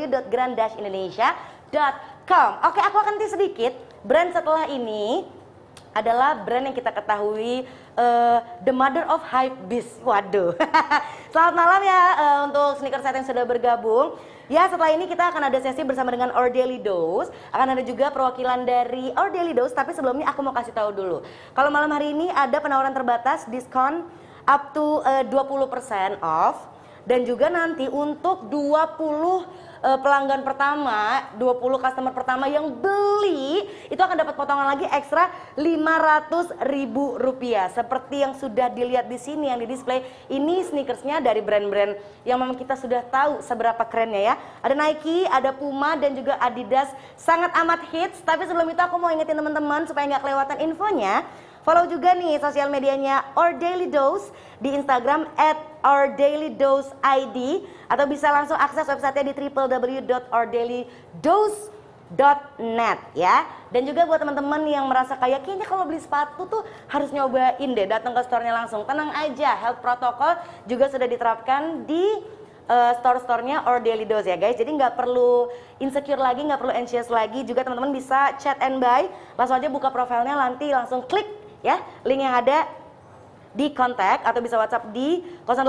www.grand-indonesia.com. Oke, aku akan tis sedikit. Brand setelah ini adalah brand yang kita ketahui the mother of hype beast. Waduh. Selamat malam ya untuk sneakerhead yang sudah bergabung. Ya, setelah ini kita akan ada sesi bersama dengan Our Daily Dose. Akan ada juga perwakilan dari Our Daily Dose, tapi sebelumnya aku mau kasih tahu dulu. Kalau malam hari ini ada penawaran terbatas diskon up to 20% off. Dan juga nanti untuk 20 pelanggan pertama, 20 customer pertama yang beli itu akan dapat potongan lagi ekstra Rp500.000. Seperti yang sudah dilihat di sini yang di display, ini sneakersnya dari brand-brand yang memang kita sudah tahu seberapa kerennya ya. Ada Nike, ada Puma dan juga Adidas, sangat amat hits. Tapi sebelum itu aku mau ingetin teman-teman supaya nggak kelewatan infonya. Follow juga nih sosial medianya Our Daily Dose di Instagram @ourdailydoseid atau bisa langsung akses websitenya di www.ourdailyDose.net ya. Dan juga buat teman-teman yang merasa kayak kayaknya kalau beli sepatu tuh harus nyobain deh, datang ke store-nya langsung. Tenang aja, health protocol juga sudah diterapkan di store-store-nya Our Daily Dose ya guys. Jadi nggak perlu insecure lagi, nggak perlu anxious lagi. Juga teman-teman bisa chat and buy, langsung aja buka profilnya, nanti langsung klik ya link yang ada di kontak atau bisa WhatsApp di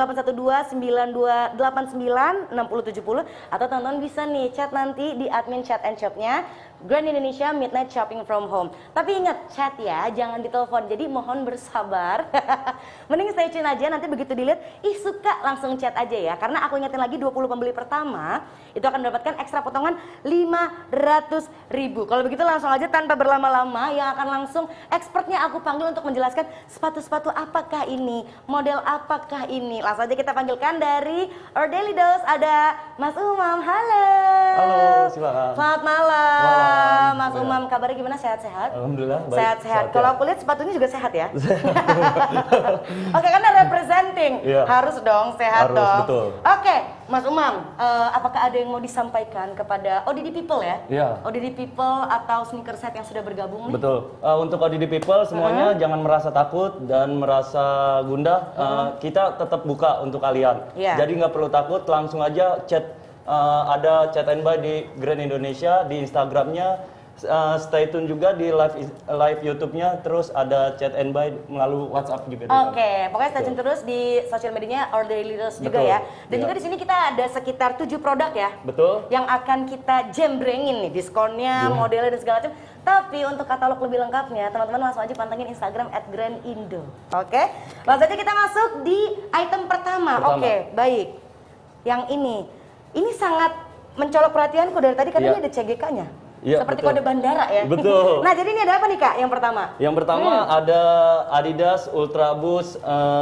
081292896070 atau teman-teman bisa nih chat nanti di admin chat and shopnya Grand Indonesia Midnight Shopping from Home. Tapi ingat chat ya, jangan ditelepon. Jadi mohon bersabar. Mending stay tune aja, nanti begitu dilihat, ih suka langsung chat aja ya. Karena aku ingetin lagi 20 pembeli pertama itu akan mendapatkan ekstra potongan Rp500.000. Kalau begitu langsung aja tanpa berlama-lama, yang akan langsung expertnya aku panggil untuk menjelaskan sepatu-sepatu apakah ini, model apakah ini. Langsung aja kita panggilkan dari Our Daily Dose, ada Mas Umam. Halo. Halo, silakan. Selamat malam. Mas Umam, kabarnya gimana? Sehat-sehat? Alhamdulillah baik. Sehat-sehat. Kalau aku lihat sepatunya juga sehat ya. Oke, karena representing harus dong sehat harus, dong. Betul. Oke, Mas Umam, apakah ada yang mau disampaikan kepada ODD People ya? Iya. ODD People atau sneakerhead yang sudah bergabung nih? Betul. Untuk ODD People semuanya jangan merasa takut dan merasa gundah. Kita tetap buka untuk kalian. Jadi nggak perlu takut, langsung aja chat. Ada chat and buy di Grand Indonesia di Instagramnya, stay tune juga di live YouTube-nya, terus ada chat and buy melalui WhatsApp juga. Oke, pokoknya stay tune terus di sosial medianya Our Daily Dose juga ya. Dan juga di sini kita ada sekitar 7 produk ya. Betul. Yang akan kita jembrengin nih diskonnya, modelnya dan segala macam. Tapi untuk katalog lebih lengkapnya, teman-teman langsung aja pantengin Instagram @grandindo. Oke, langsung aja kita masuk di item pertama. Oke, baik. Yang ini sangat mencolok perhatianku dari tadi, karena ini ada CGK-nya. Seperti kode bandara ya. Betul. Nah, jadi ini ada apa nih Kak yang pertama? Yang pertama ada Adidas Ultra Boost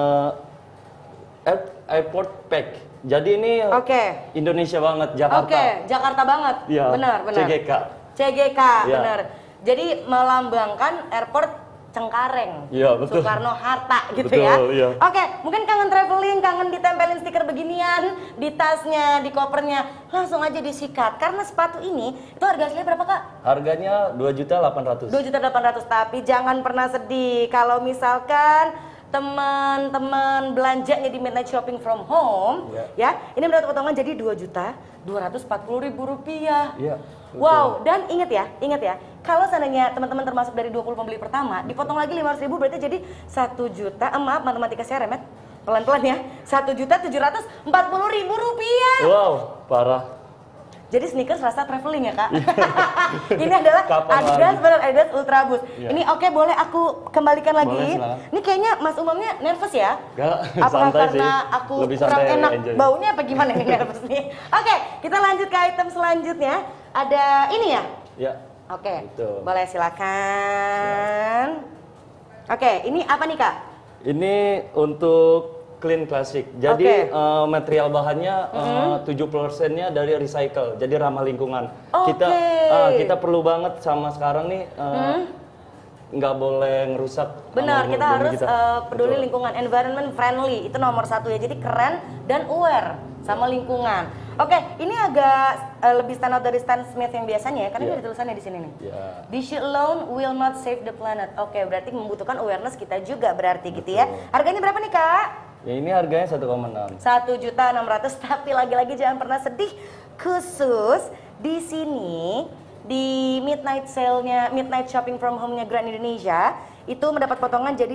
Airport Pack. Jadi ini Indonesia banget, Jakarta. Oke, Jakarta banget. Ya, benar. CGK, benar. Jadi melambangkan airport Cengkareng, Soekarno-Hatta gitu ya. Oke, mungkin kangen traveling, kangen ditempelin stiker beginian di tasnya, di kopernya, langsung aja disikat. Karena sepatu ini itu harga aslinya berapa Kak? Harganya Rp2.800.000. Rp2.800.000, tapi jangan pernah sedih kalau misalkan teman-teman belanjanya di Midnight Shopping from Home, ya, ini mendapat potongan jadi Rp2.240.000. Wow, dan ingat ya, kalau seandainya teman-teman termasuk dari 20 pembeli pertama, dipotong lagi 500.000 berarti jadi 1 juta, maaf matematika saya remet, pelan-pelan ya, Rp1.740.000. Wow, parah. Jadi sneakers rasa traveling ya kak? Ini adalah Kapan Adidas, lagi? benar Adidas Ultra Boost. Iya. Ini oke, boleh aku kembalikan lagi? Boleh, silakan. Ini kayaknya Mas Umamnya nervous ya? Enggak, Apakah santai sih. karena aku Lebih kurang santai, enak enjoy. baunya apa gimana nih nervous nih? Oke, kita lanjut ke item selanjutnya. Ada ini ya? Ya. Oke, Betul. boleh silakan. Oke, ini apa nih kak? Ini untuk clean classic. Jadi material bahannya 70%-nya dari recycle. Jadi ramah lingkungan. Kita perlu banget sama sekarang nih nggak boleh ngerusak. Benar, kita bumi harus peduli Betul. lingkungan, environment friendly. Itu nomor satu ya. Jadi keren dan aware sama lingkungan. Oke, ini agak lebih stand out dari Stan Smith yang biasanya ya, karena Iya. ada tulisannya di sini nih. Ya. This shit alone will not save the planet. Oke, berarti membutuhkan awareness kita juga berarti gitu ya. Harganya berapa nih kak? Ya ini harganya 1,6. 1.600.000, tapi lagi-lagi jangan pernah sedih. Khusus di sini di midnight sale-nya, midnight shopping from home-nya Grand Indonesia itu mendapat potongan jadi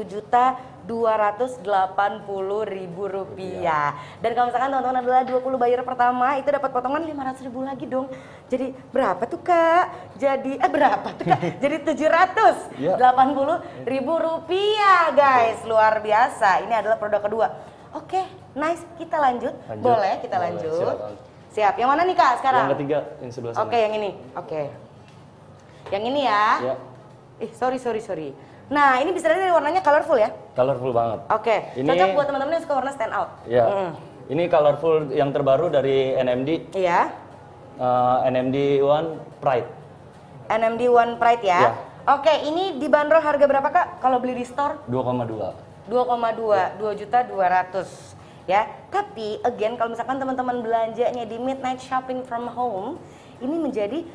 Rp1.280.000. Dan kalau misalkan teman-teman adalah 20 buyer pertama itu dapat potongan 500.000 lagi dong. Jadi berapa tuh kak? Jadi berapa tuh kak? Jadi 780.000 rupiah guys, luar biasa. Ini adalah produk kedua. Oke, nice. Kita lanjut. Boleh kita Boleh, lanjut. silakan. Siap. Yang mana nih kak sekarang? Yang ketiga, yang sebelah sana. Oke, yang ini. Oke. Yang ini ya. Ya, Sorry. Nah, ini bisa dari warnanya colorful ya? colorful banget. Oke. Ini- Cocok buat teman-teman yang suka warna stand out. Ya. Ini colorful yang terbaru dari NMD. Iya. NMD One Pride. NMD One Pride ya. Iya. Oke, ini dibanderol harga berapa kak? Kalau beli di store? 2,2. 2,2 ya. Tapi again kalau misalkan teman-teman belanjanya di midnight shopping from home ini menjadi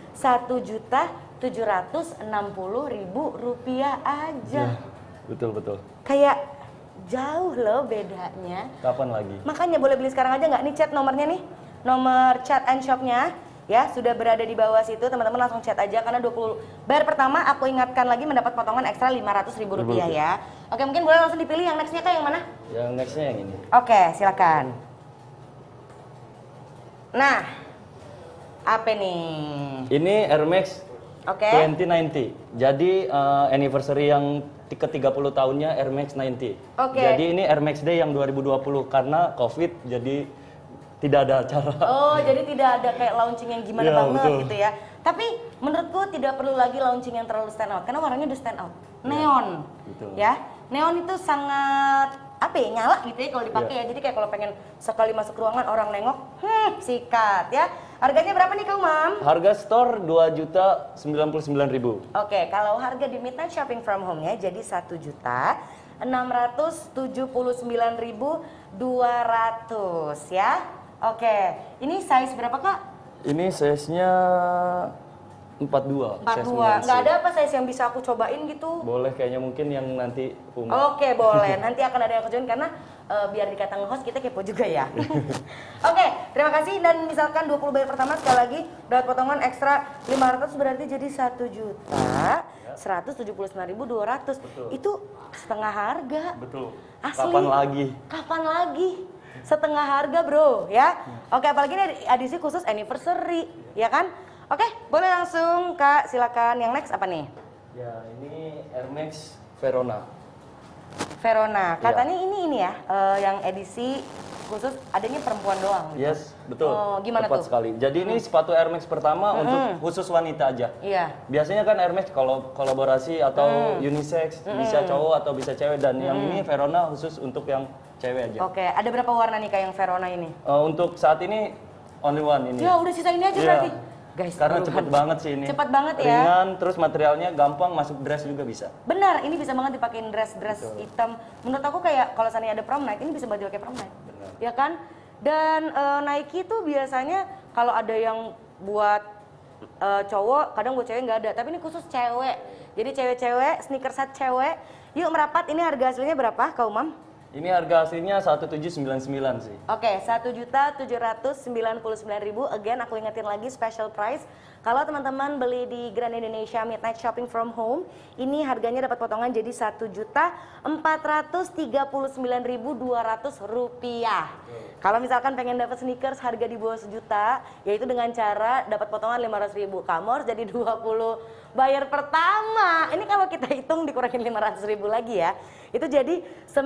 Rp1.760.000 aja. Ya, betul. Kayak jauh loh bedanya. Kapan lagi? Makanya boleh beli sekarang aja nggak? Nih chat nomornya nih, nomor chat and shopnya ya sudah berada di bawah situ. Teman-teman langsung chat aja karena 20 bayar pertama aku ingatkan lagi mendapat potongan ekstra Rp500.000 ya. Oke, mungkin boleh langsung dipilih yang nextnya kak yang mana? Yang nextnya yang ini. Oke, silakan. Nah, apa nih? Ini Air Max Oke. 2090. Jadi anniversary yang ke-30 tahunnya Air Max 90. Oke. Jadi ini Air Max Day yang 2020 karena Covid jadi tidak ada acara. Oh, jadi tidak ada kayak launching yang gimana Iya, banget betul. gitu ya. Tapi menurutku tidak perlu lagi launching yang terlalu stand out karena warnanya udah stand out. Neon. betul. Ya. Neon itu sangat apa ya, nyala gitu ya kalau dipakai Iya. ya. Jadi kayak kalau pengen sekali masuk ruangan orang nengok, sikat ya. Harganya berapa nih Kang Mam? Harga store 2.099.000. Oke, kalau harga di midnight shopping from home-nya jadi 1.679.200 ya. Oke, ini size berapa Kak? Ini size-nya 42. 42. Nggak ada apa size yang bisa aku cobain gitu? Boleh kayaknya mungkin yang nanti Puma. Oke, boleh. Nanti akan ada yang aku join karena biar dikata nge-host kita kepo juga ya. Oke, terima kasih. Dan misalkan 20 bayar pertama sekali lagi dapat potongan ekstra 500 berarti jadi 1.179.200. Itu setengah harga. Betul. Asli. Kapan lagi? Kapan lagi? Setengah harga bro ya. Oke, apalagi ini edisi khusus anniversary ya kan. Oke, boleh langsung Kak, silakan. Yang next apa nih? Ya, ini Air Max Verona. Verona. Katanya ini ya, yang edisi khusus adanya perempuan doang. Gitu. Yes, betul. Oh, gimana Tepat tuh? sekali. Jadi ini sepatu Air Max pertama untuk khusus wanita aja. Iya. Biasanya kan Air Max kalau kolaborasi atau unisex, bisa cowok atau bisa cewek, dan yang ini Verona khusus untuk yang cewek aja. Oke, ada berapa warna nih Kak yang Verona ini? Untuk saat ini only one ini. Ya udah sisa ini aja Iya. berarti. Guys, Karena taruhan. cepet banget sih ini. Cepet banget ya. Ringan, terus materialnya gampang, masuk dress juga bisa. Benar, ini bisa banget dipakein dress hitam. Menurut aku kayak kalau seandainya ada prom night, ini bisa banget dipakai prom night. Benar. Ya kan? Dan Nike tuh biasanya kalau ada yang buat cowok, kadang buat cewek nggak ada. Tapi ini khusus cewek. Jadi cewek-cewek, sneaker set cewek. Yuk merapat, ini harga aslinya berapa Kak Umam? Ini harga aslinya 1.799 sih. Oke, 1.799.000. Again, aku ingetin lagi special price. Kalau teman-teman beli di Grand Indonesia Midnight Shopping from Home, ini harganya dapat potongan jadi Rp1.439.200. Kalau misalkan pengen dapat sneakers harga di bawah 1 juta, yaitu dengan cara dapat potongan 500.000. Kamu harus jadi 20 bayar pertama. Ini kalau kita hitung dikurangin 500.000 lagi ya, itu jadi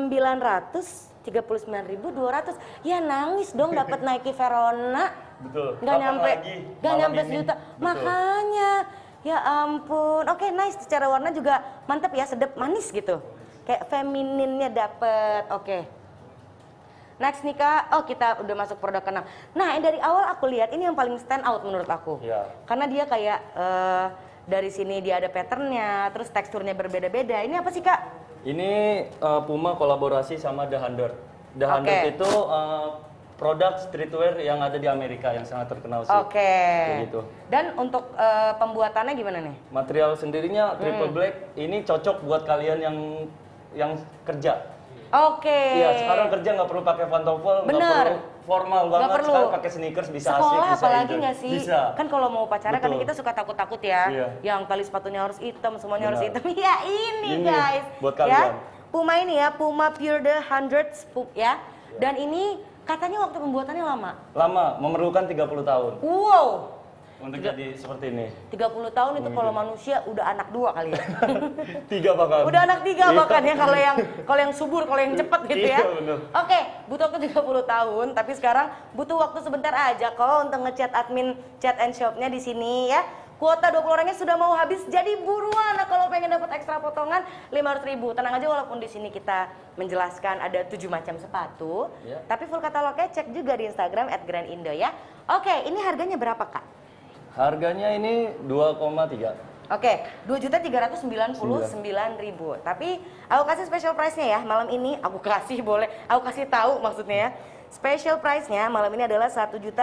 939.200. Ya nangis dong dapat Nike Verona. Betul. Nggak nyampe 1 juta. Makanya, ya ampun. Oke, nice. Secara warna juga mantep ya, sedap, manis gitu. Kayak femininnya dapet. Oke. Next nih Kak, oh kita udah masuk produk ke-6. Nah yang dari awal aku lihat ini yang paling stand out menurut aku. Iya. Karena dia kayak dari sini dia ada patternnya, terus teksturnya berbeda-beda. Ini apa sih Kak? Ini Puma kolaborasi sama The Hundred. The Hundred itu produk streetwear yang ada di Amerika yang sangat terkenal sih. Kayak gitu. Dan untuk pembuatannya gimana nih? Material sendirinya triple black. Ini cocok buat kalian yang kerja. Iya, sekarang kerja nggak perlu pakai pantofel, nggak perlu formal banget. Sekarang pakai sneakers bisa sekolah asik, bisa apalagi nggak sih? Bisa. Kan kalau mau pacaran kan kita suka takut-takut ya. Yang tali sepatunya harus hitam, semuanya harus hitam. Ya ini guys. Buat kalian. Puma ini ya, Puma Pure The Hundreds ya. Dan ini katanya waktu pembuatannya lama. Lama, memerlukan 30 tahun. Wow. Untuk jadi seperti ini. 30 tahun itu kalau manusia udah anak 2 kali ya. 3 bahkan. Udah anak 3 bahkan ya kalau yang subur, kalau yang cepet gitu ya. Oke, butuh waktu 30 tahun, tapi sekarang butuh waktu sebentar aja kok untuk ngechat admin chat and shopnya di sini ya. Kuota 20 orangnya sudah mau habis, jadi buruan. Nah, kalau pengen dapat ekstra potongan 500.000. Tenang aja walaupun di sini kita menjelaskan ada 7 macam sepatu, tapi full katalognya cek juga di Instagram @grandindo ya. Oke, ini harganya berapa Kak? Harganya ini 2,3. Oke, 2.399.000. Tapi aku kasih special price-nya ya malam ini. Aku kasih tahu maksudnya ya. Special price-nya malam ini adalah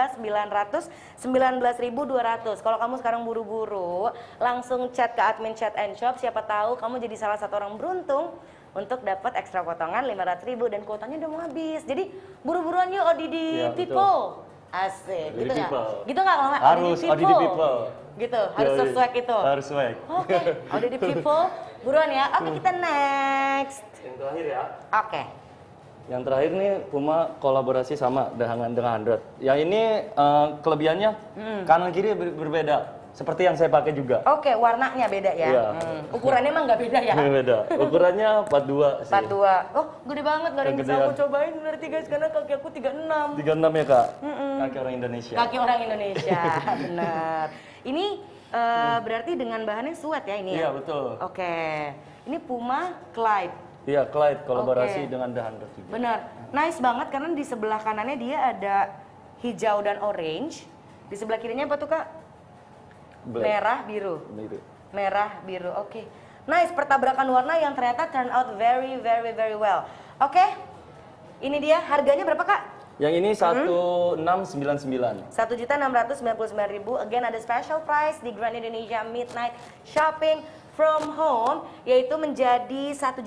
1.919.200. Kalau kamu sekarang buru-buru, langsung chat ke admin chat and shop. Siapa tahu kamu jadi salah satu orang beruntung untuk dapat ekstra potongan 500.000 dan kuotanya udah mau habis. Jadi buru-buruan yuk ODD people. Asik, gitu nggak? Gitu nggak Mama? Harus ODD people. Gitu, harus swag itu. Harus swag. Oke, ODD people, buruan ya. Oke, kita next. Yang terakhir ya. Oke. Yang terakhir nih Puma kolaborasi sama The Hundred. Yang ini kelebihannya kanan kiri berbeda. Seperti yang saya pakai juga. Oke, warnanya beda ya. Iya. Ukurannya emang nggak beda ya? Beda. Ukurannya 42 sih. 42. Oh, gede banget, nggak ada yang bisa aku cobain berarti guys, karena kaki aku 36. 36 ya Kak? Kaki orang Indonesia. Kaki orang Indonesia, benar. Ini berarti dengan bahannya suede ya ini ya? Iya, betul. Oke. Ini Puma Clyde. Iya, Clyde kolaborasi dengan The Hundred juga. Benar. Nice banget karena di sebelah kanannya dia ada hijau dan orange. Di sebelah kirinya apa tuh Kak? Black. Merah biru. Merah biru. Oke. Nice, pertabrakan warna yang ternyata turn out very well. Oke. Ini dia, harganya berapa Kak? Yang ini 1.699. 1.699.000. Again ada special price di Grand Indonesia Midnight Shopping from Home, yaitu menjadi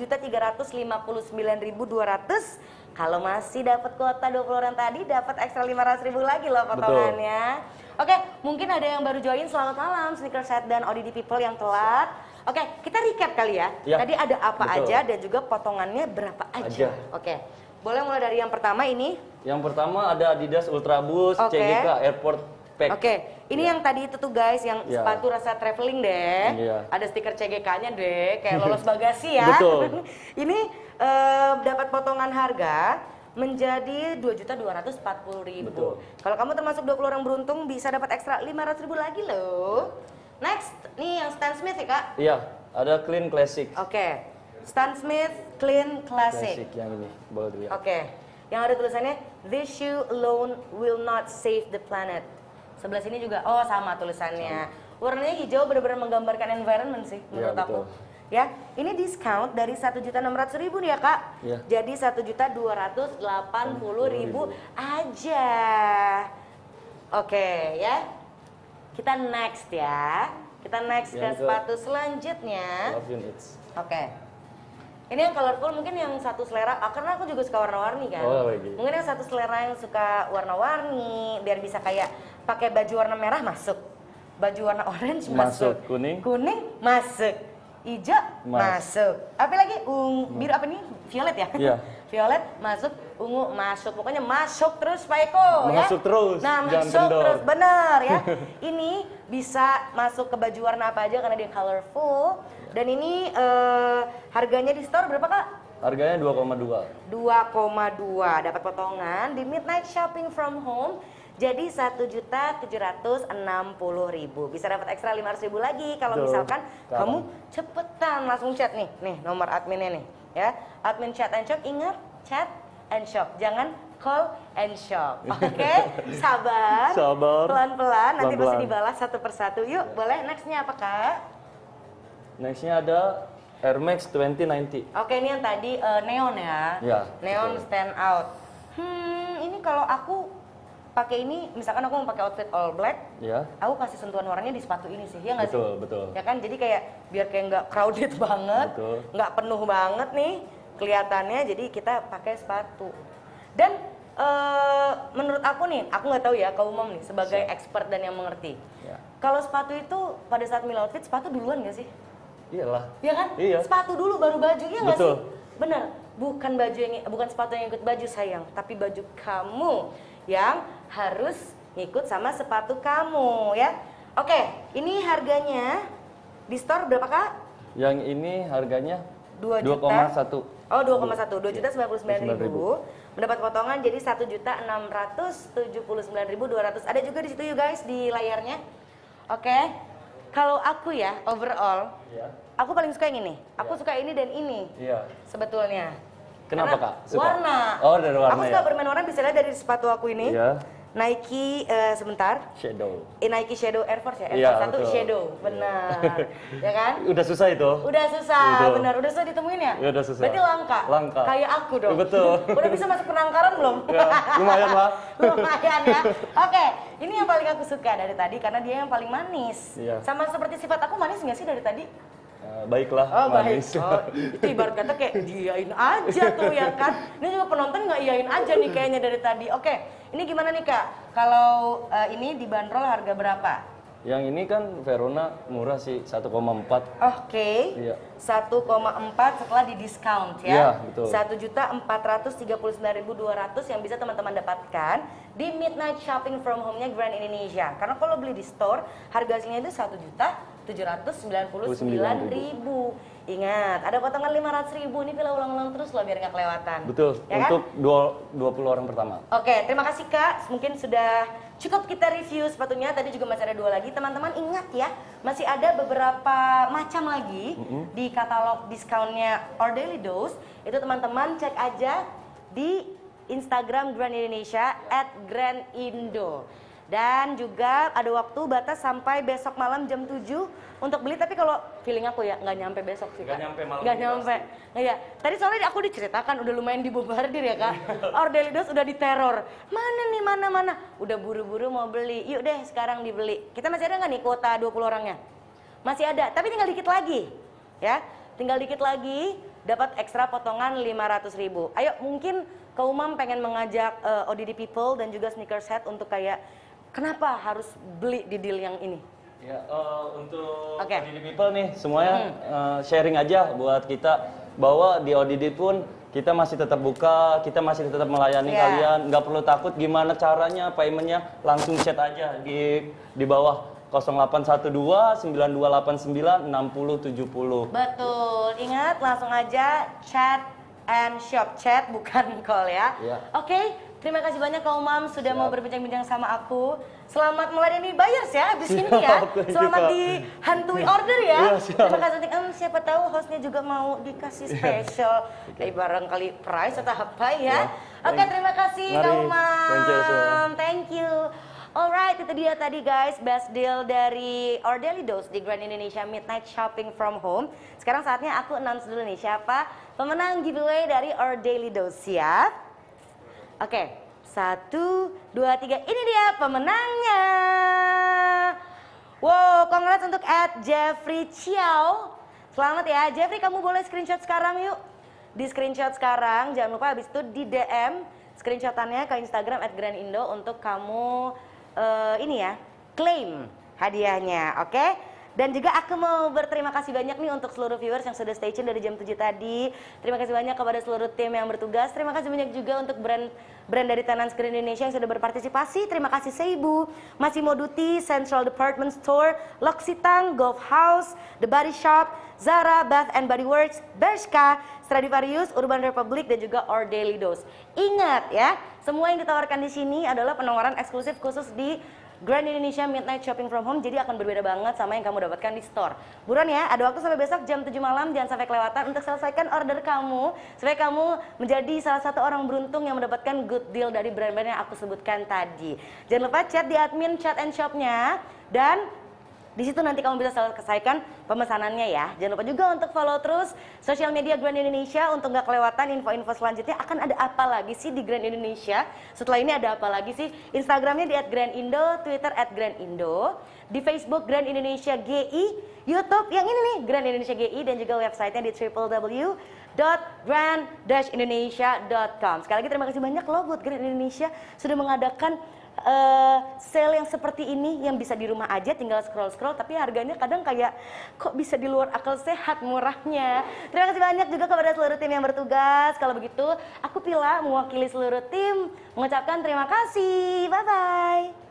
1.359.200. Kalau masih dapat kuota 20 orang tadi, dapat ekstra 500.000 lagi loh potongannya. Oke, mungkin ada yang baru join, selamat malam Sneakerhead dan ODD People yang telat. Oke, kita recap kali ya. Tadi ada apa aja dan juga potongannya berapa aja. Oke, boleh mulai dari yang pertama ini. Yang pertama ada Adidas Ultra Boost CGK Airport Pack. Oke, ini yang tadi itu tuh guys, yang sepatu rasa traveling deh. Ada stiker CGK-nya deh, kayak lolos bagasi ya. Betul. Ini dapat potongan harga menjadi 2.240.000. Kalau kamu termasuk 20 orang beruntung bisa dapat ekstra 500.000 lagi loh. Next, nih yang Stan Smith ya Kak? Iya, ada Clean Classic. Oke, Stan Smith Clean Classic. Yang ini, boleh dilihat. Oke, yang ada tulisannya This shoe alone will not save the planet. Sebelah sini juga, oh sama tulisannya. Warnanya hijau benar-benar menggambarkan environment sih menurut aku. Ya, ini discount dari 1.600.000 nih ya Kak. Jadi 1.280.000 aja. Oke ya. Kita next ya. Kita next ke sepatu selanjutnya. Oke. Ini yang colorful mungkin yang satu selera, karena aku juga suka warna-warni kan. Mungkin yang satu selera yang suka warna-warni, biar bisa kayak pakai baju warna merah masuk. Baju warna orange Masuk. masuk. Kuning. Kuning masuk. Hijau masuk. Apa lagi? Biru apa nih? Violet ya? Iya. Violet masuk, ungu masuk. Pokoknya masuk terus Pak Eko ya. Masuk terus, Nah, jangan masuk kendor. terus. Bener ya. Ini bisa masuk ke baju warna apa aja karena dia colorful. Dan ini harganya di store berapa Kak? Harganya 2,2. 2,2 dapat potongan di Midnight Shopping from Home jadi 1.760.000. Bisa dapat ekstra 500.000 lagi kalau Betul. misalkan Sekarang. kamu cepetan langsung chat nih nomor adminnya nih ya. Admin chat and shop, ingat chat and shop, jangan call and shop. Oke, sabar. Sabar. Pelan-pelan nanti pasti Pelan-pelan. dibalas satu persatu. Yuk, boleh nextnya apa Kak? Nextnya ada Air Max 2090. Oke, ini yang tadi neon ya. Ya, Neon betul. stand out. Ini kalau aku pakai ini, misalkan aku mau pakai outfit all black, Ya. aku kasih sentuhan warnanya di sepatu ini sih, ya nggak sih? Betul, betul. Ya kan, jadi kayak biar kayak nggak crowded banget, Betul. nggak penuh banget nih kelihatannya. Jadi kita pakai sepatu. Dan menurut aku nih, aku nggak tahu ya, Kak Umam nih sebagai expert dan yang mengerti. Ya. Kalau sepatu itu pada saat milih outfit, sepatu duluan nggak sih? Iyalah. Iya kan? Iya. Sepatu dulu baru baju, iya nggak sih? Betul. Benar. Bukan sepatu yang ikut baju sayang, tapi baju kamu yang harus ngikut sama sepatu kamu ya. Oke, ini harganya di store berapa Kak? Yang ini harganya 2 juta. 2,1. Oh 2,1, 2.099.000. 2.000. Mendapat potongan jadi 1.679.200. Ada juga di situ you guys di layarnya. Oke. Kalau aku ya overall, Iya. aku paling suka yang ini. Aku suka ini dan ini. Iya. Sebetulnya. Kenapa, Karena Kak? Suka? Warna. Oh, dari warna Aku suka ya? bermain warna, bisa lihat dari sepatu aku ini. Iya. Nike sebentar. Shadow. Nike Shadow Air Force ya? Air Iya, Force 1 betul. Shadow. Benar. Ya kan? Udah susah itu. Udah susah, Betul. benar. Udah susah ditemuin ya? Ya, udah susah. Berarti langka. Langka. Kayak aku dong. Betul. Udah bisa masuk penangkaran belum? Ya, lumayan lah. Lumayan ya. Oke, ini yang paling aku suka dari tadi karena dia yang paling manis. Iya. Sama seperti sifat aku manis nggak sih dari tadi? Baiklah. Oh manis. baik. Oh, itu ibarat kata kayak diain aja tuh ya kan. Ini juga penonton nggak iyain aja nih kayaknya dari tadi. Oke, ini gimana nih Kak? Kalau ini dibanderol harga berapa? Yang ini kan Verona murah sih, 1,4. Oke. Iya. 1,4 setelah di discount Iya, ya. betul. 1.439.200 yang bisa teman-teman dapatkan di Midnight Shopping from Home-nya Grand Indonesia. Karena kalau beli di store harga aslinya itu 1.799.000. Ingat, ada potongan 500.000. Ini Villa ulang-ulang terus loh biar nggak kelewatan. Betul, Ya kan? untuk 20 orang pertama. Oke, terima kasih Kak. Mungkin sudah cukup kita review sepatunya. Tadi juga masih ada 2 lagi. Teman-teman ingat ya, masih ada beberapa macam lagi di katalog diskonnya Our Daily Dose. Itu teman-teman cek aja di Instagram Grand Indonesia @grandindo. Dan juga ada waktu batas sampai besok malam jam 7 untuk beli. Tapi kalau feeling aku ya nggak nyampe besok sih Kak. Nggak nyampe malam Nggak ini nyampe. Nah, ya. Tadi soalnya aku diceritakan udah lumayan dibombardir ya Kak. Our Daily Dose udah diteror. Mana nih, mana. Udah buru-buru mau beli. Yuk deh sekarang dibeli. Kita masih ada nggak nih kuota 20 orangnya? Masih ada, tapi tinggal dikit lagi. Ya, tinggal dikit lagi dapat ekstra potongan 500.000. Ayo mungkin Kak Umam pengen mengajak ODD People dan juga Sneakerhead untuk kayak kenapa harus beli di deal yang ini? Ya, untuk Oke. ODD People nih semuanya sharing aja buat kita bahwa di ODD pun kita masih tetap buka, kita masih tetap melayani Iya. kalian. Nggak perlu takut gimana caranya, paymentnya langsung chat aja di bawah 0812 9289 6070. Betul, ingat langsung aja chat and shop, chat bukan call ya. Iya. Oke, terima kasih banyak Kak Umam sudah mau berbincang-bincang sama aku. Selamat melayani buyers ya abis ini ya. Thank you, Selamat Kak. dihantui order ya. Iya, siap. Terima kasih. Siapa tahu hostnya juga mau dikasih special. Kayak barangkali price atau apa ya. Oke, terima kasih Kak Mari. Umam. Thank you, Sue. Thank you. Alright, itu dia tadi guys, best deal dari Our Daily Dose di Grand Indonesia Midnight Shopping from Home. Sekarang saatnya aku announce dulu nih siapa pemenang giveaway dari Our Daily Dose. Siap? Oke, 1, 2, 3, ini dia pemenangnya. Wow, congrats untuk @Jeffrey Chiao. Selamat ya, Jeffrey, kamu boleh screenshot sekarang yuk. Di screenshot sekarang, jangan lupa habis itu di DM screenshotannya ke Instagram @grandindo untuk kamu ini ya, claim hadiahnya, oke? Dan juga aku mau berterima kasih banyak nih untuk seluruh viewers yang sudah stay tune dari jam 7 tadi. Terima kasih banyak kepada seluruh tim yang bertugas. Terima kasih banyak juga untuk brand dari Tenan Screen Indonesia yang sudah berpartisipasi. Terima kasih Seibu, Massimo Dutti, Central Department Store, L'Occitane, Golf House, The Body Shop, Zara, Bath and Body Works, Bershka, Stradivarius, Urban Republic, dan juga Our Daily Dose. Ingat ya, semua yang ditawarkan di sini adalah penawaran eksklusif khusus di Grand Indonesia Midnight Shopping from Home, jadi akan berbeda banget sama yang kamu dapatkan di store. Buruan ya, ada waktu sampai besok jam 7 malam, jangan sampai kelewatan untuk selesaikan order kamu, supaya kamu menjadi salah satu orang beruntung yang mendapatkan good deal dari brand-brand yang aku sebutkan tadi. Jangan lupa chat di admin Chat and Shop-nya, dan di situ nanti kamu bisa selesaikan pemesanannya ya. Jangan lupa juga untuk follow terus sosial media Grand Indonesia untuk nggak kelewatan info-info selanjutnya. Akan ada apa lagi sih di Grand Indonesia? Setelah ini ada apa lagi sih? Instagramnya di @grandindo, Twitter @grandindo, di Facebook Grand Indonesia GI, YouTube yang ini nih Grand Indonesia GI, dan juga websitenya di www.grand-indonesia.com. Sekali lagi terima kasih banyak loh buat Grand Indonesia sudah mengadakan sale yang seperti ini, yang bisa di rumah aja tinggal scroll-scroll, tapi harganya kadang kayak kok bisa di luar akal sehat murahnya. Terima kasih banyak juga kepada seluruh tim yang bertugas. Kalau begitu aku Pila mewakili seluruh tim mengucapkan terima kasih. Bye bye.